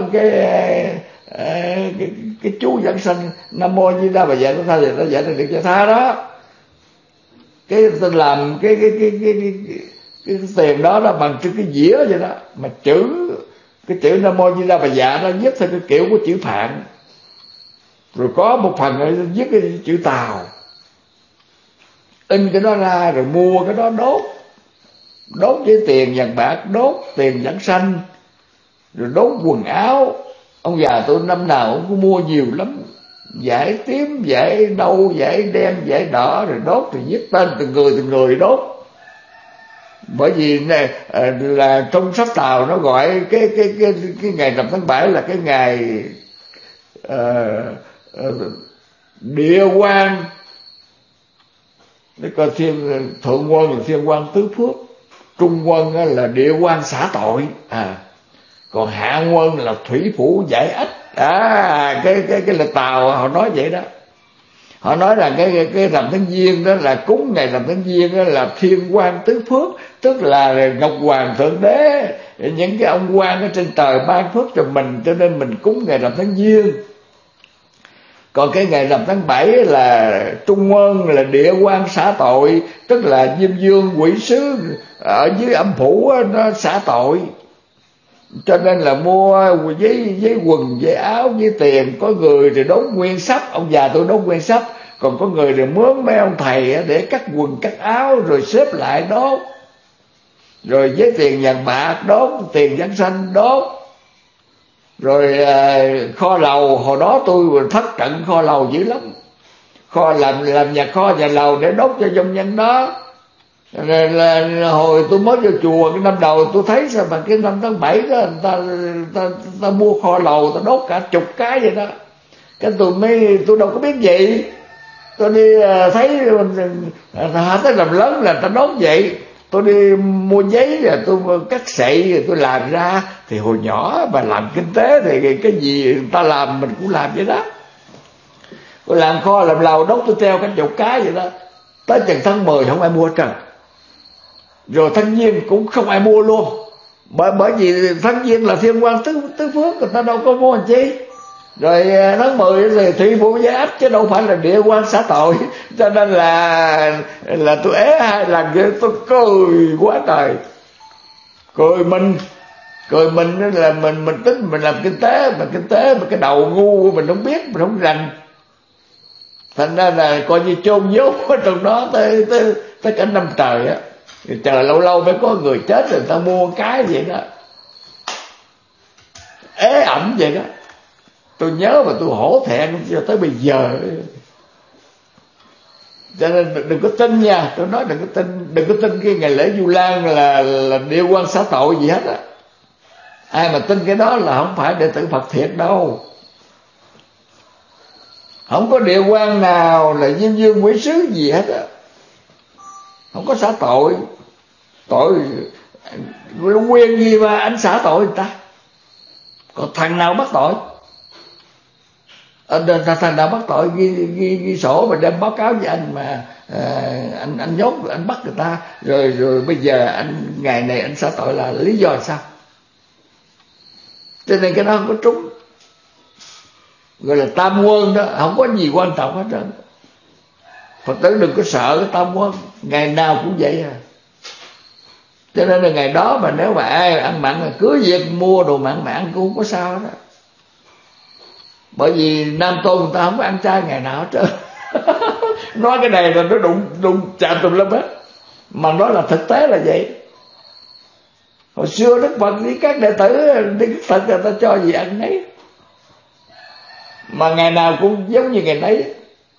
cái chú giảng sanh Nam Mô Di Đà Bà Dạ Tha thì nó giải được Được Cho Tha đó. Cái tôi làm cái tiền đó là bằng cái dĩa vậy đó, mà cái chữ Nam Mô Di Đà Bà Dạ nó viết theo cái kiểu của chữ Phạn, rồi có một phần nó viết cái chữ Tàu, in cái đó ra rồi mua cái đó đốt với tiền vàng bạc, đốt tiền giảng sanh, rồi đốt quần áo. Ông già tôi năm nào cũng có mua nhiều lắm, vải tím, vải nâu, vải đen, vải đỏ, rồi đốt, rồi viết tên từng người đốt. Bởi vì này là trong sách Tàu nó gọi cái ngày rằm tháng 7 là cái ngày địa quan. Để coi thượng quân là thiên quan tứ phước, trung quân là địa quan xả tội, còn hạ quân là thủy phủ giải ách. Cái là Tàu họ nói vậy đó. Họ nói rằng cái rằm tháng Giêng đó là cúng ngày rằm tháng Giêng đó là thiên quan tứ phước, tức là Ngọc Hoàng Thượng Đế, những cái ông quan ở trên trời ban phước cho mình, cho nên mình cúng ngày rằm tháng Giêng. Còn cái ngày rằm tháng 7 là trung quân, là địa quan xả tội, tức là Diêm Vương quỷ sứ ở dưới âm phủ nó xả tội. Cho nên là mua giấy quần, giấy áo, giấy tiền. Có người thì đốt nguyên sắp, ông già tôi đốt nguyên sắp. Còn có người thì mướn mấy ông thầy để cắt quần cắt áo rồi xếp lại đốt. Rồi giấy tiền vàng bạc đốt, tiền giảng sanh đốt. Rồi kho lầu, hồi đó tôi thất trận kho lầu dữ lắm. Kho làm nhà kho nhà lầu để đốt cho doanh nhân đó. Rồi là hồi tôi mới vô chùa cái năm đầu tôi thấy sao mà cái năm tháng 7 đó ta mua kho lầu ta đốt cả 10 cái vậy đó. Cái tôi đâu có biết gì, tôi đi thấy họ tới làm lớn là ta đốt vậy. Tôi đi mua giấy rồi tôi cắt sậy rồi tôi làm ra. Thì hồi nhỏ mà làm kinh tế thì cái gì người ta làm mình cũng làm vậy đó. Tôi làm kho làm lầu đốt tôi treo cả 10 cái vậy đó. Tới chừng tháng 10 không ai mua hết trơn. Rồi tháng Giêng cũng không ai mua luôn. Bởi vì tháng Giêng là thiên quan tứ phước, người ta đâu có mua làm chi. Rồi tháng 10 thì thủy phủ giải ách chứ đâu phải là địa quan xả tội. Cho nên là tôi ế 2 lần vậy, tôi cười quá trời. Cười mình là mình tính mình làm kinh tế mà cái đầu ngu mình không biết, mình không rành. Thành ra là coi như chôn vốn ở trong đó tới cả năm trời á. Chờ lâu mới có người chết rồi người ta mua cái vậy đó, ế ẩm vậy đó. Tôi nhớ mà tôi hổ thẹn cho tới bây giờ. Cho nên đừng có tin nha, tôi nói đừng có tin cái ngày lễ Vu Lan là địa quan xá tội gì hết á. Ai mà tin cái đó là không phải đệ tử Phật thiệt đâu. Không có địa quan nào là Diêm Vương quỷ sứ gì hết á, không có xả tội. Tội quyền gì mà anh xả tội người ta? Còn thằng nào bắt tội? Thằng nào bắt tội ghi sổ mà đem báo cáo với anh mà anh nhốt, anh bắt người ta rồi bây giờ anh ngày này anh xả tội là lý do sao? Cho nên cái đó không có trúng. Gọi là tam quân đó, không có gì quan trọng hết trơn. Phật tử đừng có sợ cái tam quân, ngày nào cũng vậy à. Cho nên là ngày đó mà nếu mà ai ăn mặn là cứ việc mua đồ mặn cũng không có sao đó. Bởi vì Nam Tôn người ta không có ăn chay ngày nào hết trơn. Nói cái này là nó đụng chạm tùm lum hết, mà nói là thực tế là vậy. Hồi xưa Đức Phật với các đệ tử Đức Phật người ta cho gì ăn nấy, mà ngày nào cũng giống như ngày nấy.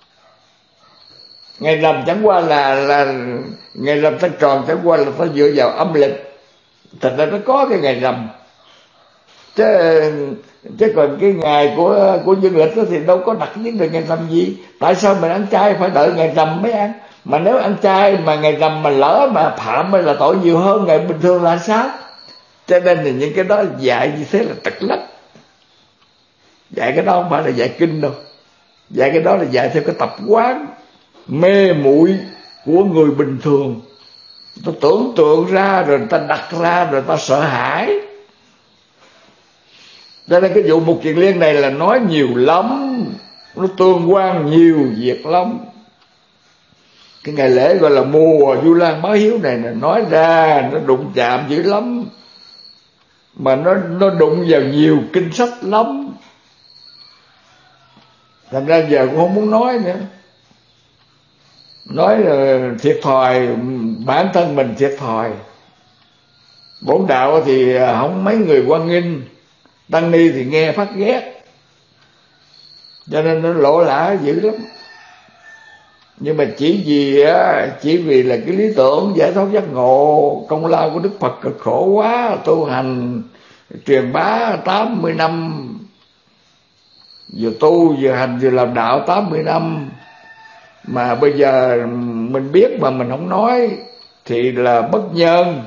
Ngày rằm chẳng qua là ngày rằm ta tròn, chẳng qua là ta dựa vào âm lịch, thật ra nó có cái ngày rằm chứ Chứ còn cái ngày của dương lịch đó thì đâu có đặt vấn đề ngày rằm gì. Tại sao mình ăn chay phải đợi ngày rằm mới ăn? Mà nếu ăn chay mà ngày rằm mà lỡ mà phạm là tội nhiều hơn ngày bình thường là sao? Cho nên là những cái đó dạy như thế là trật lắc. Dạy cái đó không phải là dạy kinh đâu. Dạy cái đó là dạy theo cái tập quán mê muội của người bình thường. Ta tưởng tượng ra rồi ta đặt ra rồi ta sợ hãi. Cho nên cái vụ Mục Kiền Liên này là nói nhiều lắm, nó tương quan nhiều việc lắm. Cái ngày lễ gọi là mùa Vu Lan báo hiếu này là nói ra nó đụng chạm dữ lắm, mà nó đụng vào nhiều kinh sách lắm. Thành ra giờ cũng không muốn nói nữa. Nói là thiệt thòi, bản thân mình thiệt thòi. Bổn đạo thì không mấy người quan nghênh, tăng ni thì nghe phát ghét, cho nên nó lộ lã dữ lắm. Nhưng mà chỉ vì là cái lý tưởng giải thoát giác ngộ, công lao của Đức Phật cực khổ quá, tu hành truyền bá 80 năm, vừa tu vừa hành vừa làm đạo 80 năm, mà bây giờ mình biết mà mình không nói thì là bất nhân.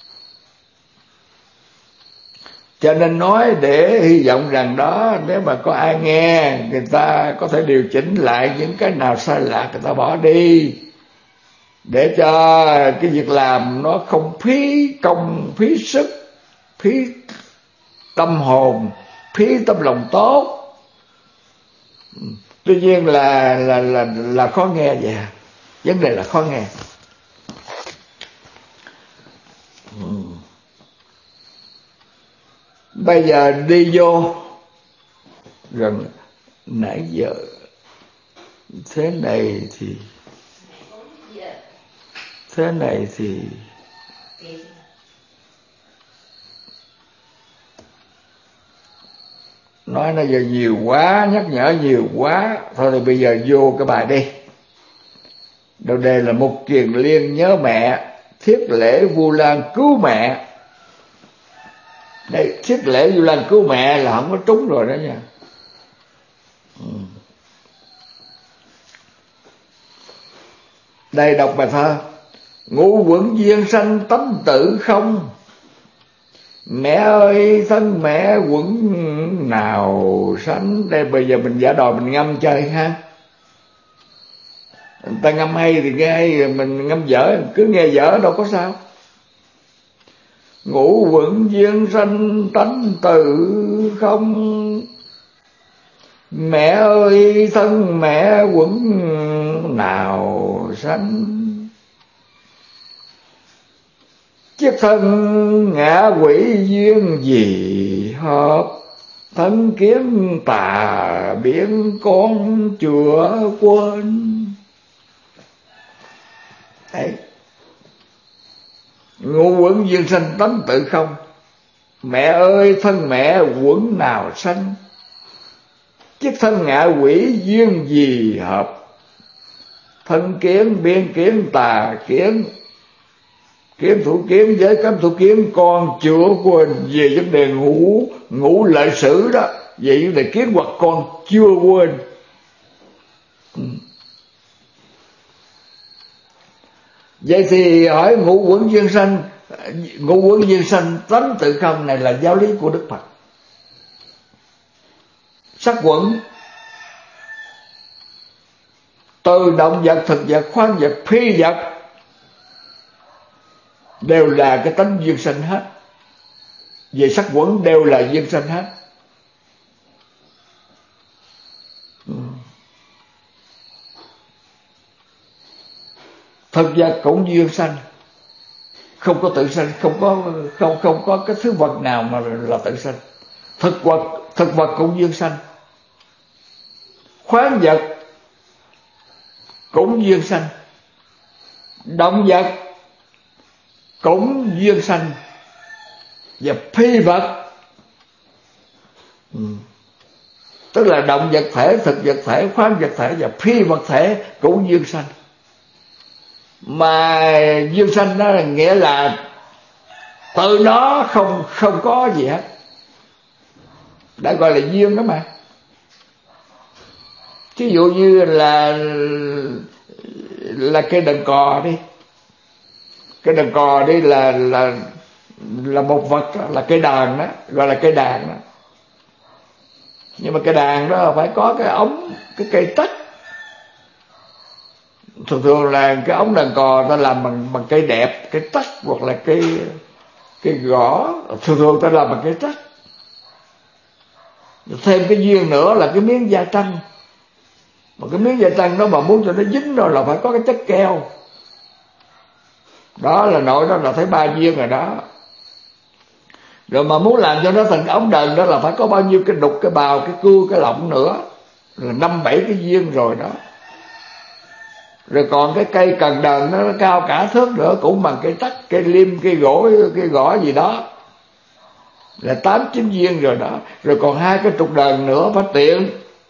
Cho nên nói để hy vọng rằng đó, nếu mà có ai nghe, người ta có thể điều chỉnh lại những cái nào sai lạc, người ta bỏ đi, để cho cái việc làm nó không phí công, phí sức, phí tâm hồn, phí tâm lòng tốt. Tuy nhiên là khó nghe vậy. Vấn đề là khó nghe. Bây giờ đi vô gần nãy giờ thế này thì nói nó giờ nhiều quá, nhắc nhở nhiều quá. Thôi thì bây giờ vô cái bài đi. Đầu đề là Mục Kiền Liên nhớ mẹ, thiết lễ Vu Lan cứu mẹ. Đây, thiết lễ Vu Lan cứu mẹ là không có trúng rồi đó nha. Đây đọc bài thơ: Ngũ quẩn duyên sanh tánh tự không, mẹ ơi thân mẹ quẩn nào sanh. Đây bây giờ mình giả đò mình ngâm chơi ha. Người ta ngâm hay thì nghe hay, mình ngâm dở cứ nghe dở đâu có sao. Ngũ quẩn duyên sanh tánh tự không, mẹ ơi thân mẹ quẩn nào sanh. Chiếc thân ngã quỷ duyên gì hợp, thân kiếm tà biến con chữa quên. Đấy. Ngũ quẩn duyên sanh tánh tự không, mẹ ơi thân mẹ quẩn nào sanh. Chiếc thân ngạ quỷ duyên gì hợp, thân kiến biên kiến tà kiến, kiếm thủ kiếm giới cấm thủ kiếm con chưa quên. Về vấn đề ngũ lợi sử đó, về vấn đề kiến hoặc con chưa quên. Vậy thì hỏi ngũ quẩn duyên sanh tánh tự không này là giáo lý của Đức Phật. Sắc quẩn từ động vật, thực vật, khoáng vật, phi vật đều là cái tánh duyên sanh hết. Về sắc quẩn đều là duyên sanh hết. Thực vật cũng duyên sanh, không có tự sanh, không có cái thứ vật nào mà là tự sanh. Thực vật cũng duyên sanh, khoáng vật cũng duyên sanh, động vật cũng duyên sanh, và phi vật tức là động vật thể, thực vật thể, khoáng vật thể và phi vật thể cũng duyên sanh. Mà duyên sanh đó là nghĩa là từ đó không có gì hết. đã gọi là duyên đó mà. Ví dụ như là cây đàn cò đi, cái đàn cò đi là một vật đó, là cây đàn đó, gọi là cây đàn đó. Nhưng mà cây đàn đó phải có cái ống, cái cây tách. Thường là cái ống đàn cò ta làm bằng cây đẹp, cây tách, hoặc là cây gõ. Thường ta làm bằng cây tách. Thêm cái duyên nữa là cái miếng da trăng. Mà cái miếng da trăng đó mà muốn cho nó dính rồi là phải có cái chất keo. Đó là nội đó là thấy 3 duyên rồi đó. Rồi mà muốn làm cho nó thành ống đờn đó là phải có bao nhiêu cái đục, cái bào, cái cưa, cái lọng nữa, là 5-7 cái duyên rồi đó. Rồi còn cái cây cần đờn nó cao cả thước nữa, cũng bằng cây tách, cây lim, cây gỗ gì đó, là 8-9 duyên rồi đó. Rồi còn 2 cái trục đờn nữa phải tiện,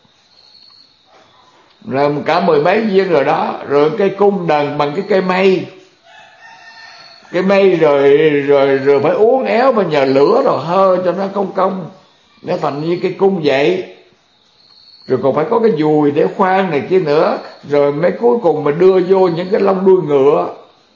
là cả 10 mấy duyên rồi đó. Rồi cây cung đờn bằng cái cây mây, rồi phải uốn éo mà nhờ lửa rồi hơ cho nó cong nó thành như cây cung vậy. Rồi còn phải có cái dùi để khoan này kia nữa. Rồi mấy cuối cùng mà đưa vô những cái lông đuôi ngựa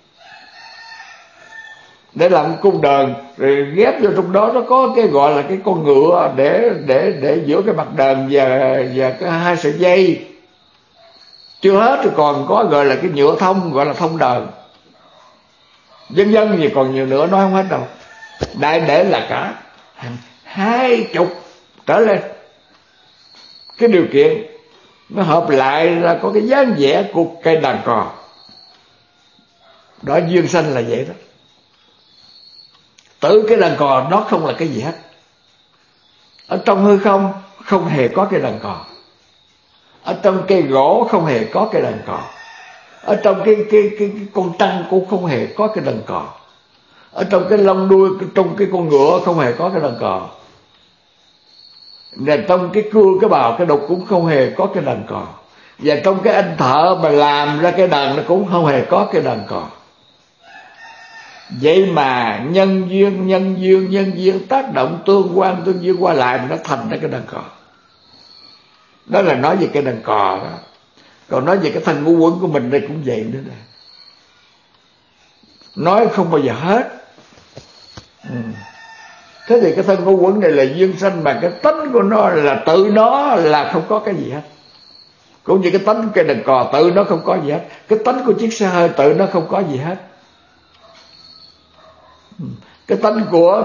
để làm cung đờn. Rồi ghép vô trong đó nó có cái gọi là cái con ngựa để giữa cái mặt đờn và cái 2 sợi dây. Chưa hết rồi còn có gọi là cái nhựa thông, gọi là thông đờn. Dân gì còn nhiều nữa nói không hết đâu. Đại để là cả 20 trở lên cái điều kiện nó hợp lại là có cái dáng vẻ của cây đàn cò. Đó, duyên sanh là vậy đó. Tự cái đàn cò nó không là cái gì hết. Ở trong hư không không hề có cây đàn cò. Ở trong cây gỗ không hề có cây đàn cò. Ở trong cái con trăng cũng không hề có cái đàn cò. Ở trong cái lông đuôi, trong cái con ngựa không hề có cái đàn cò. Và trong cái cưa, cái bào, cái đục cũng không hề có cái đàn cò. Và trong cái anh thợ mà làm ra cái đàn nó cũng không hề có cái đàn cò. Vậy mà nhân duyên tác động tương duyên qua lại mà nó thành ra cái đàn cò. Đó là nói về cái đàn cò đó. Còn nói về cái thân ngũ uẩn của mình đây cũng vậy nữa nè. Nói không bao giờ hết. Thế thì cái thân ngũ uẩn này là duyên sanh, mà cái tánh của nó là tự nó là không có cái gì hết. Cũng như cái tánh của cây đàn cò tự nó không có gì hết. Cái tánh của chiếc xe hơi tự nó không có gì hết. Cái tánh của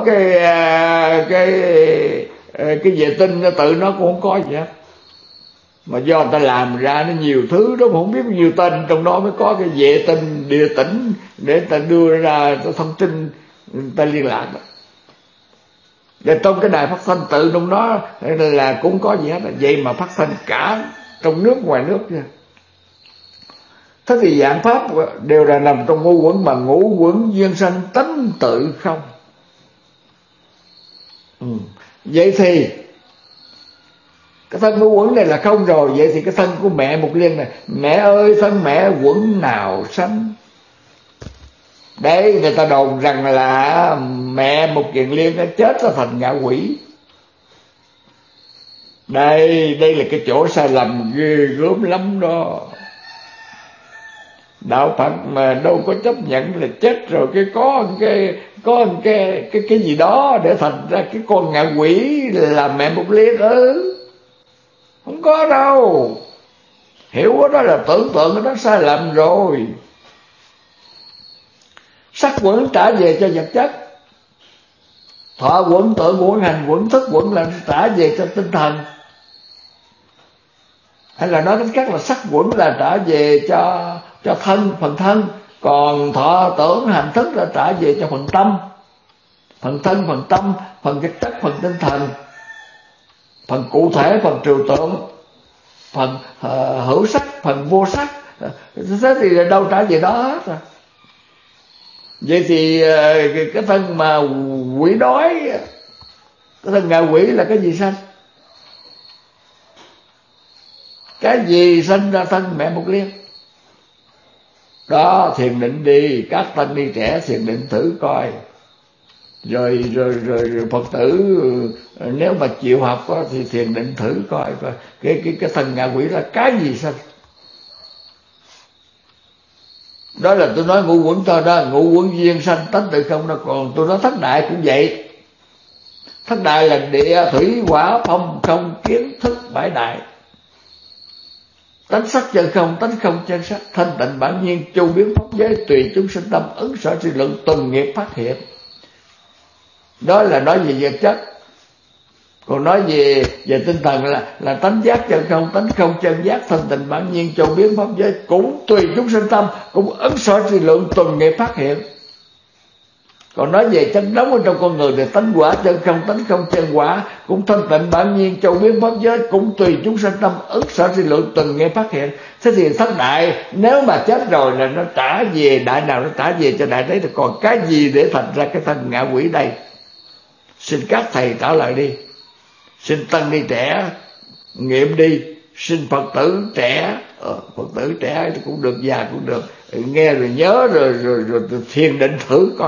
cái vệ tinh nó tự nó cũng không có gì hết. Mà do người ta làm ra nó nhiều thứ đó mà không biết nhiều tên, trong đó mới có cái vệ tinh địa tỉnh để người ta đưa ra thông tin, người ta liên lạc đó. Và trong cái đài phát thanh tự trong đó là cũng có gì hết. Vậy mà phát thanh cả trong nước ngoài nước nha. Thế thì dạng pháp đều là nằm trong ngũ uẩn, mà ngũ uẩn duyên sanh tánh tự không. Vậy thì cái thân của uẩn này là không rồi. Vậy thì cái thân của mẹ Mục Liên này, mẹ ơi thân mẹ uẩn nào sanh. Đấy, người ta đồn rằng là mẹ Mục Kiền Liên đã chết ra thành ngạ quỷ. Đây là cái chỗ sai lầm ghê gớm lắm đó. Đạo Phật mà đâu có chấp nhận là chết rồi cái có cái gì đó để thành ra cái con ngạ quỷ là mẹ Mục Liên. Không có đâu. Hiểu đó là tưởng tượng nó sai lầm rồi. Sắc uẩn trả về cho vật chất, thọ uẩn, tưởng uẩn, hành uẩn, thức uẩn là trả về cho tinh thần. Hay là nói cách khác là sắc uẩn là trả về cho phần thân, còn thọ tưởng hành thức là trả về cho phần tâm. Phần thân, phần tâm, phần vật chất, phần tinh thần, phần cụ thể, phần trừu tượng, phần hữu sắc, phần vô sắc. Thế thì đâu trả về đó hết rồi. Vậy thì cái thân mà quỷ đói, cái thân ngạ quỷ là cái gì sanh? Cái gì sanh ra thân mẹ Mục Liên? Đó, thiền định đi, các tăng ni trẻ thiền định thử coi. rồi Phật tử nếu mà chịu học đó, thì thiền định thử coi cái thân ngạ quỷ là cái gì sanh. Đó là tôi nói ngũ quẩn thôi đó, ngũ quẩn duyên sanh tánh tự không đó. Còn tôi nói thất đại cũng vậy. Thất đại là địa thủy hỏa phong không kiến thức bảy đại. Tánh sắc chân không, tánh không chân sắc, thanh tịnh bản nhiên, chu biến pháp giới, tùy chúng sinh tâm, ứng sở suy luận, tuần nghiệp phát hiện. Đó là nói về vật chất. Còn nói về tinh thần là tánh giác chân không, tánh không chân giác, thanh tịnh bản nhiên, chu biến pháp giới, cũng tùy chúng sinh tâm, cũng ứng sở suy luận, tuần nghiệp phát hiện. Còn nói về chân đóng ở trong con người thì tánh quả chân không chân quả, cũng thanh tịnh bản nhiên, châu biến pháp giới, cũng tùy chúng sinh tâm, ứng sở suy luận, từng nghe phát hiện. Thế thì thất đại nếu mà chết rồi là nó trả về đại nào, nó trả về cho đại đấy. Thì còn cái gì để thành ra cái thân ngạ quỷ đây? Xin các thầy trả lời đi. Xin tăng ni trẻ nghiệm đi. Xin Phật tử trẻ, Phật tử trẻ cũng được, già cũng được, nghe rồi nhớ rồi thiền định thử coi.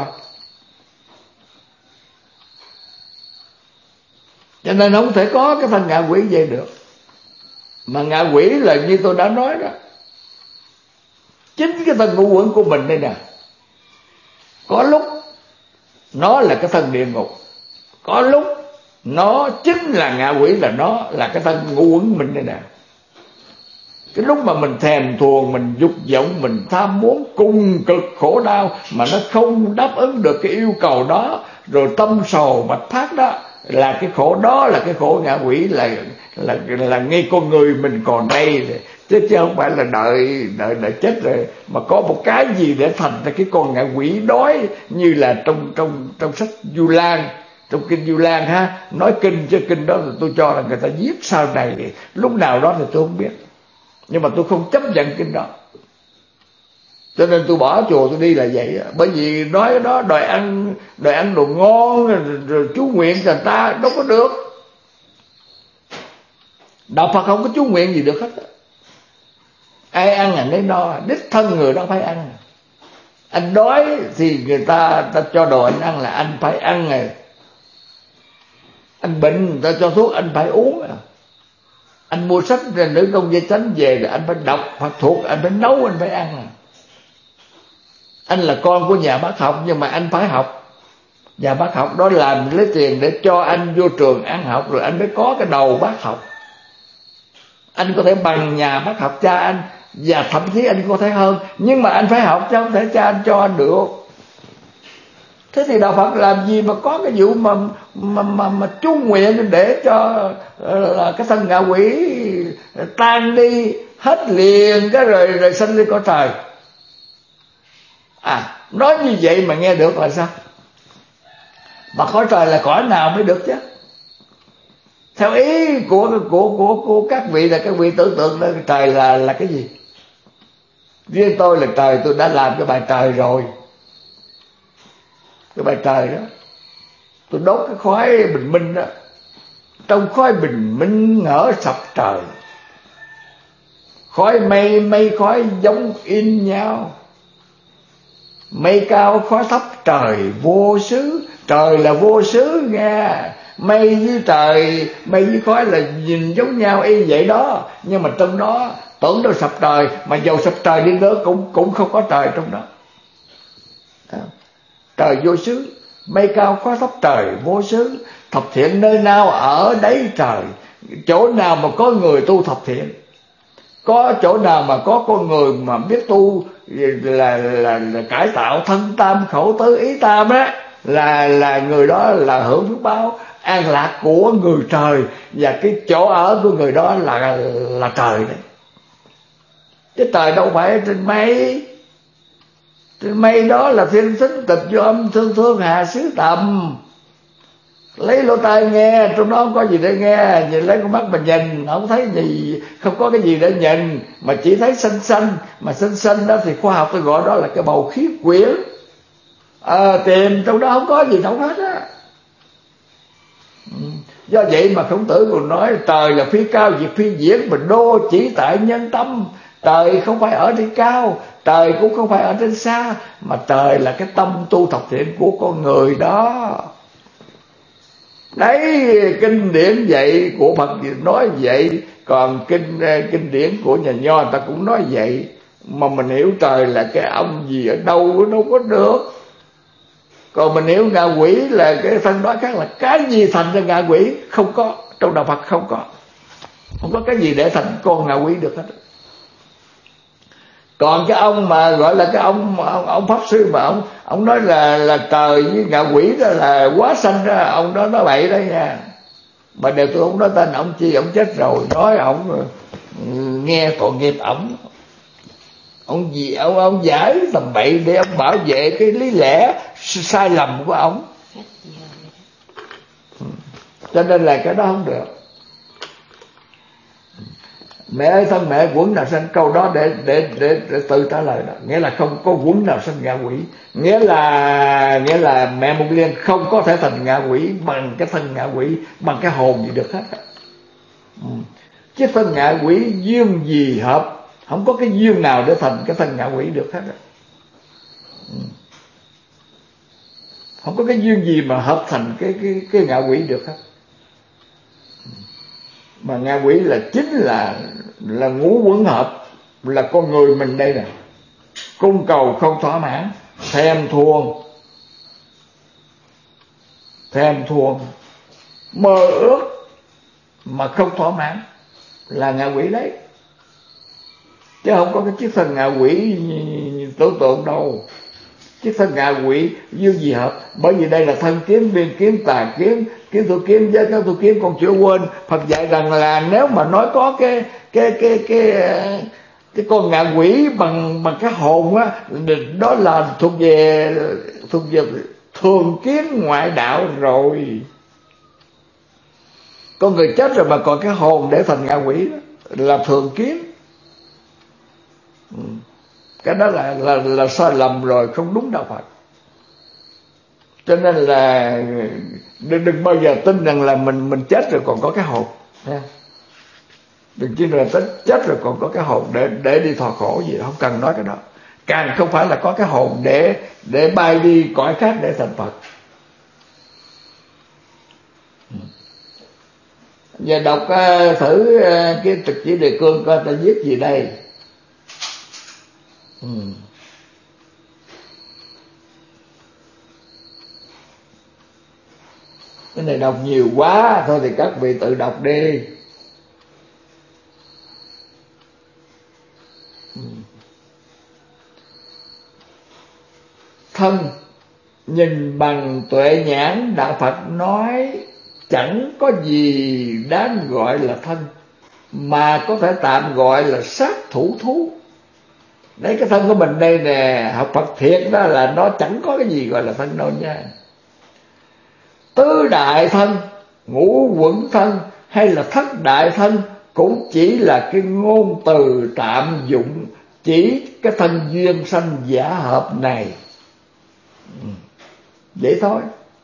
Cho nên không thể có cái thân ngạ quỷ vậy được. Mà ngạ quỷ là như tôi đã nói đó, chính cái thân ngũ quẩn của mình đây nè. Có lúc nó là cái thân địa ngục, có lúc nó chính là ngạ quỷ, là nó là cái thân ngũ quẩn mình đây nè. Cái lúc mà mình thèm thuồng, mình dục vọng, mình tham muốn cùng cực khổ đau mà nó không đáp ứng được cái yêu cầu đó, rồi tâm sầu bạch phát đó, là cái khổ đó, là cái khổ ngạ quỷ, là ngay con người mình còn đây, chứ không phải là đợi chết rồi mà có một cái gì để thành ra cái con ngạ quỷ đói. Như là trong sách Du Lan, trong kinh Du Lan ha, nói kinh chứ kinh đó thì tôi cho là người ta viết sau này, lúc nào đó thì tôi không biết, nhưng mà tôi không chấp nhận kinh đó. Cho nên tôi bỏ chùa tôi đi là vậy. Bởi vì nói đó đòi ăn đồ ngon rồi chú nguyện cho người ta đâu có được. Đạo Phật không có chú nguyện gì được hết. Ai ăn là nấy no, đích thân người đó phải ăn. Anh đói thì người ta cho đồ anh ăn là anh phải ăn rồi. Anh bệnh người ta cho thuốc anh phải uống. Anh mua sách Nữ Tông Dây Chánh về là anh phải đọc, hoặc thuộc anh phải nấu, anh phải ăn. Anh là con của nhà bác học nhưng mà anh phải học. Nhà bác học đó làm lấy tiền để cho anh vô trường ăn học, rồi anh mới có cái đầu bác học. Anh có thể bằng nhà bác học cha anh, và thậm chí anh có thể hơn, nhưng mà anh phải học chứ không thể cha anh cho anh được. Thế thì Đạo Phật làm gì mà có cái vụ mà chú nguyện để cho là cái thân ngạ quỷ tan đi hết liền cái rồi sanh lên cõi trời. Nói như vậy mà nghe được là sao? Mà cõi trời là cõi nào mới được chứ? Theo ý của các vị là các vị tưởng tượng là trời là cái gì? Riêng tôi là trời, tôi đã làm cái bài trời rồi. Cái bài trời đó tôi đốt cái khói bình minh đó. Trong khói bình minh ngỡ sập trời, khói mây khói giống in nhau. Mây cao khói thấp trời vô xứ. Trời là vô xứ nghe. Mây với trời, mây với khói là nhìn giống nhau y vậy đó. Nhưng mà trong đó tưởng đâu sập trời, mà dầu sập trời đi nữa cũng không có trời trong đó. Trời vô xứ, mây cao khói thấp trời vô xứ. Thập thiện nơi nào ở đấy trời. Chỗ nào mà có người tu thập thiện, có chỗ nào mà có con người mà biết tu là cải tạo thân tam khẩu tứ ý tam á, là người đó là hưởng phước báo an lạc của người trời, và cái chỗ ở của người đó là trời đấy. Chứ trời đâu phải trên mây. Trên mây đó là thiên tính tịch vô âm thương thương hà xứ tầm. Lấy lỗ tai nghe, trong đó không có gì để nghe, nhìn lấy con mắt mà nhìn không thấy gì, không có cái gì để nhìn, mà chỉ thấy xanh. Mà xanh đó thì khoa học tôi gọi đó là cái bầu khí quyển. Tìm trong đó không có gì đâu hết á. Do vậy mà Khổng Tử còn nói trời là phi cao diệt phi diễn, mà đô chỉ tại nhân tâm. Trời không phải ở trên cao, Trời cũng không phải ở trên xa, mà trời là cái tâm tu thập thiện của con người đó. Đấy, kinh điển vậy, của Phật nói vậy, còn kinh điển của nhà Nho người ta cũng nói vậy. Mà mình hiểu trời là cái ông gì ở đâu đâu có được. Còn mình hiểu ngạ quỷ là cái thân nói khác, là cái gì thành ra ngạ quỷ không có, trong đạo Phật không có cái gì để thành con ngạ quỷ được hết. Còn cái ông mà gọi là cái ông pháp sư mà ông nói là trời với ngạ quỷ đó là quá sanh ra, ông đó nói bậy đó nha. Mà đều tôi không nói tên ông chi, ông chết rồi, nói ông nghe tội nghiệp ông gì ông giải tầm bậy để ông bảo vệ cái lý lẽ sai lầm của ông. Cho nên là cái đó không được. Mẹ ơi thân mẹ, quẩn nào sanh, câu đó để tự trả lời đó. Nghĩa là không có quẩn nào sanh ngạ quỷ. Nghĩa là mẹ Mục Liên không có thể thành ngạ quỷ bằng cái thân ngạ quỷ, bằng cái hồn gì được hết. Chứ thân ngạ quỷ duyên gì hợp, không có cái duyên nào để thành cái thân ngạ quỷ được hết. Không có cái duyên gì mà hợp thành cái ngạ quỷ được hết. Mà ngạ quỷ là chính là ngũ quẩn hợp, là con người mình đây nè, cung cầu không thỏa mãn, thèm thuồng, mơ ước mà không thỏa mãn là ngạ quỷ đấy. Chứ không có cái chiếc thân ngạ quỷ tưởng tượng đâu. Chiếc thân ngạ quỷ duyên gì hợp. Bởi vì đây là thân kiếm, biên kiếm, tà kiếm, kiếm thủ kiếm, giới cáo thủ kiếm. Con chưa quên Phật dạy rằng là nếu mà nói có cái con ngạ quỷ bằng cái hồn á, đó là thuộc về thường kiến ngoại đạo rồi. Con người chết rồi mà còn cái hồn để thành ngạ quỷ đó, là thường kiến. Cái đó là sai lầm rồi, không đúng đạo Phật. Cho nên là đừng bao giờ tin rằng là mình chết rồi còn có cái hồn. Đừng tin là chết rồi còn có cái hồn để đi thọ khổ gì đó. Không cần nói cái đó. Càng không phải là có cái hồn để bay đi cõi khác để thành Phật. Giờ đọc thử cái Trực Chỉ Đề Cương coi ta viết gì đây. Cái này đọc nhiều quá, thôi thì các vị tự đọc đi. Thân nhìn bằng tuệ nhãn, đạo Phật nói chẳng có gì đáng gọi là thân, mà có thể tạm gọi là sát thủ thú. Đấy, cái thân của mình đây nè, học Phật thiệt đó là nó chẳng có cái gì gọi là thân đâu nha. Tứ đại thân, ngũ quẩn thân hay là thất đại thân cũng chỉ là cái ngôn từ tạm dụng chỉ cái thân duyên sanh giả hợp này. Vậy thôi.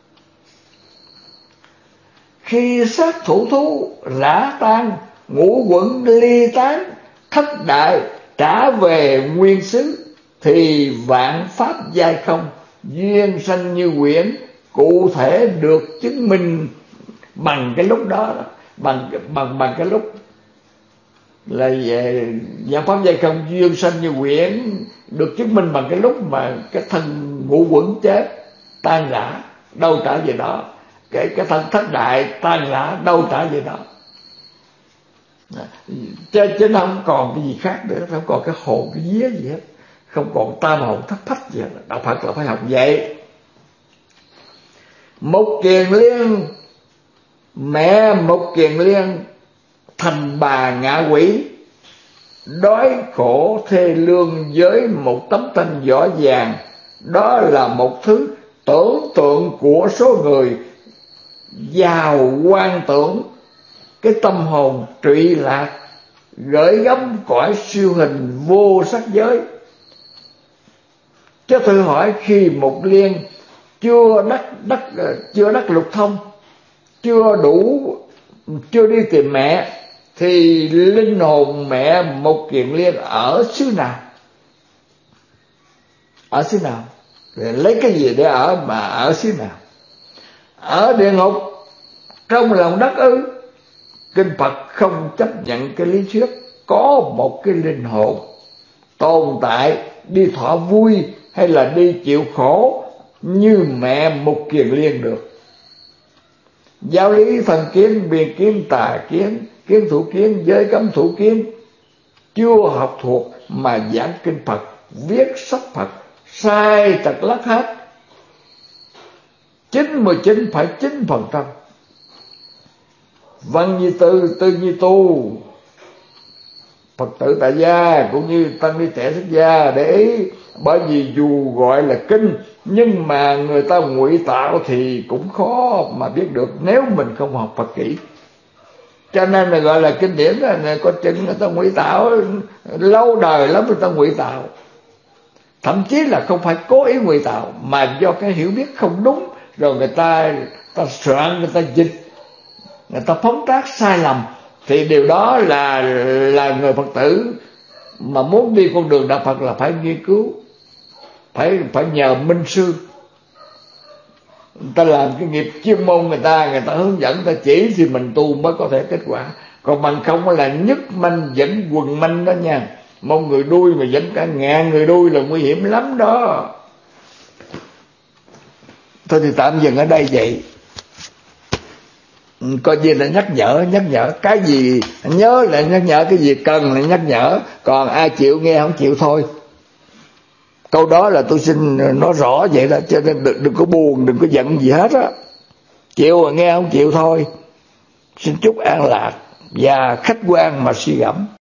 Khi sát thủ thú rã tan, ngũ quẩn ly tán, thất đại trả về nguyên xứ, thì vạn pháp giai không, duyên sanh như quyển, cụ thể được chứng minh bằng cái lúc đó, bằng cái lúc là vạn pháp giai không, duyên sanh như quyển, được chứng minh bằng cái lúc mà cái thân ngũ quẩn chết tan rã, đâu trả về đó. Cái thân thất đại tan rã, đâu trả về đó. Chứ nó không còn cái gì khác nữa, không còn cái hồn cái vía gì hết, không còn tam hồn thất phách gì hết. Đạo Phật là phải học vậy. Mục Kiền Liên, mẹ Mục Kiền Liên thành bà ngạ quỷ, đói khổ thê lương với một tấm thân vỏ vàng. Đó là một thứ tưởng tượng của số người giàu quan tưởng, cái tâm hồn trụy lạc, gửi gắm cõi siêu hình vô sắc giới. Chứ thử hỏi khi Mục Liên chưa đắc lục thông, chưa đi tìm mẹ, thì linh hồn mẹ Mục Kiền Liên ở xứ nào? ở xứ nào, rồi lấy cái gì để ở mà ở xứ nào? Ở địa ngục trong lòng đất ư? Kinh Phật không chấp nhận cái lý thuyết có một cái linh hồn tồn tại đi thọ vui hay là đi chịu khổ như mẹ Mục Kiền Liên được. Giáo lý thần kiến, biên kiến, tà kiến, kiến thủ kiến, giới cấm thủ kiến chưa học thuộc mà giảng kinh Phật, viết sách Phật sai trật lắc hết. 99,9%. Văn như tư, tư như tu. Phật tử tại gia cũng như tăng ni trẻ xuất gia để ý, bởi vì dù gọi là kinh nhưng mà người ta ngụy tạo thì cũng khó mà biết được nếu mình không học Phật kỹ. Cho nên là gọi là kinh điển là có chừng người ta ngụy tạo lâu đời lắm, người ta ngụy tạo. Thậm chí là không phải cố ý ngụy tạo mà do cái hiểu biết không đúng, rồi người ta soạn, người ta dịch, người ta phóng tác sai lầm. Thì điều đó là người Phật tử mà muốn đi con đường đạo Phật là phải nghiên cứu, phải nhờ minh sư. Người ta làm cái nghiệp chuyên môn, người ta hướng dẫn, người ta chỉ thì mình tu mới có thể kết quả. Còn bằng không là nhất manh dẫn quần manh đó nha. Mong người đuôi mà dẫn cả ngàn người đuôi là nguy hiểm lắm đó. Thôi thì tạm dừng ở đây vậy. Coi như là nhắc nhở cái gì nhớ là nhắc nhở, cái gì cần là nhắc nhở. Còn ai chịu nghe không chịu thôi. Câu đó là tôi xin nói rõ vậy đó, cho nên đừng có buồn, đừng có giận gì hết á. Chịu nghe không chịu thôi. Xin chúc an lạc và khách quan mà suy gẫm.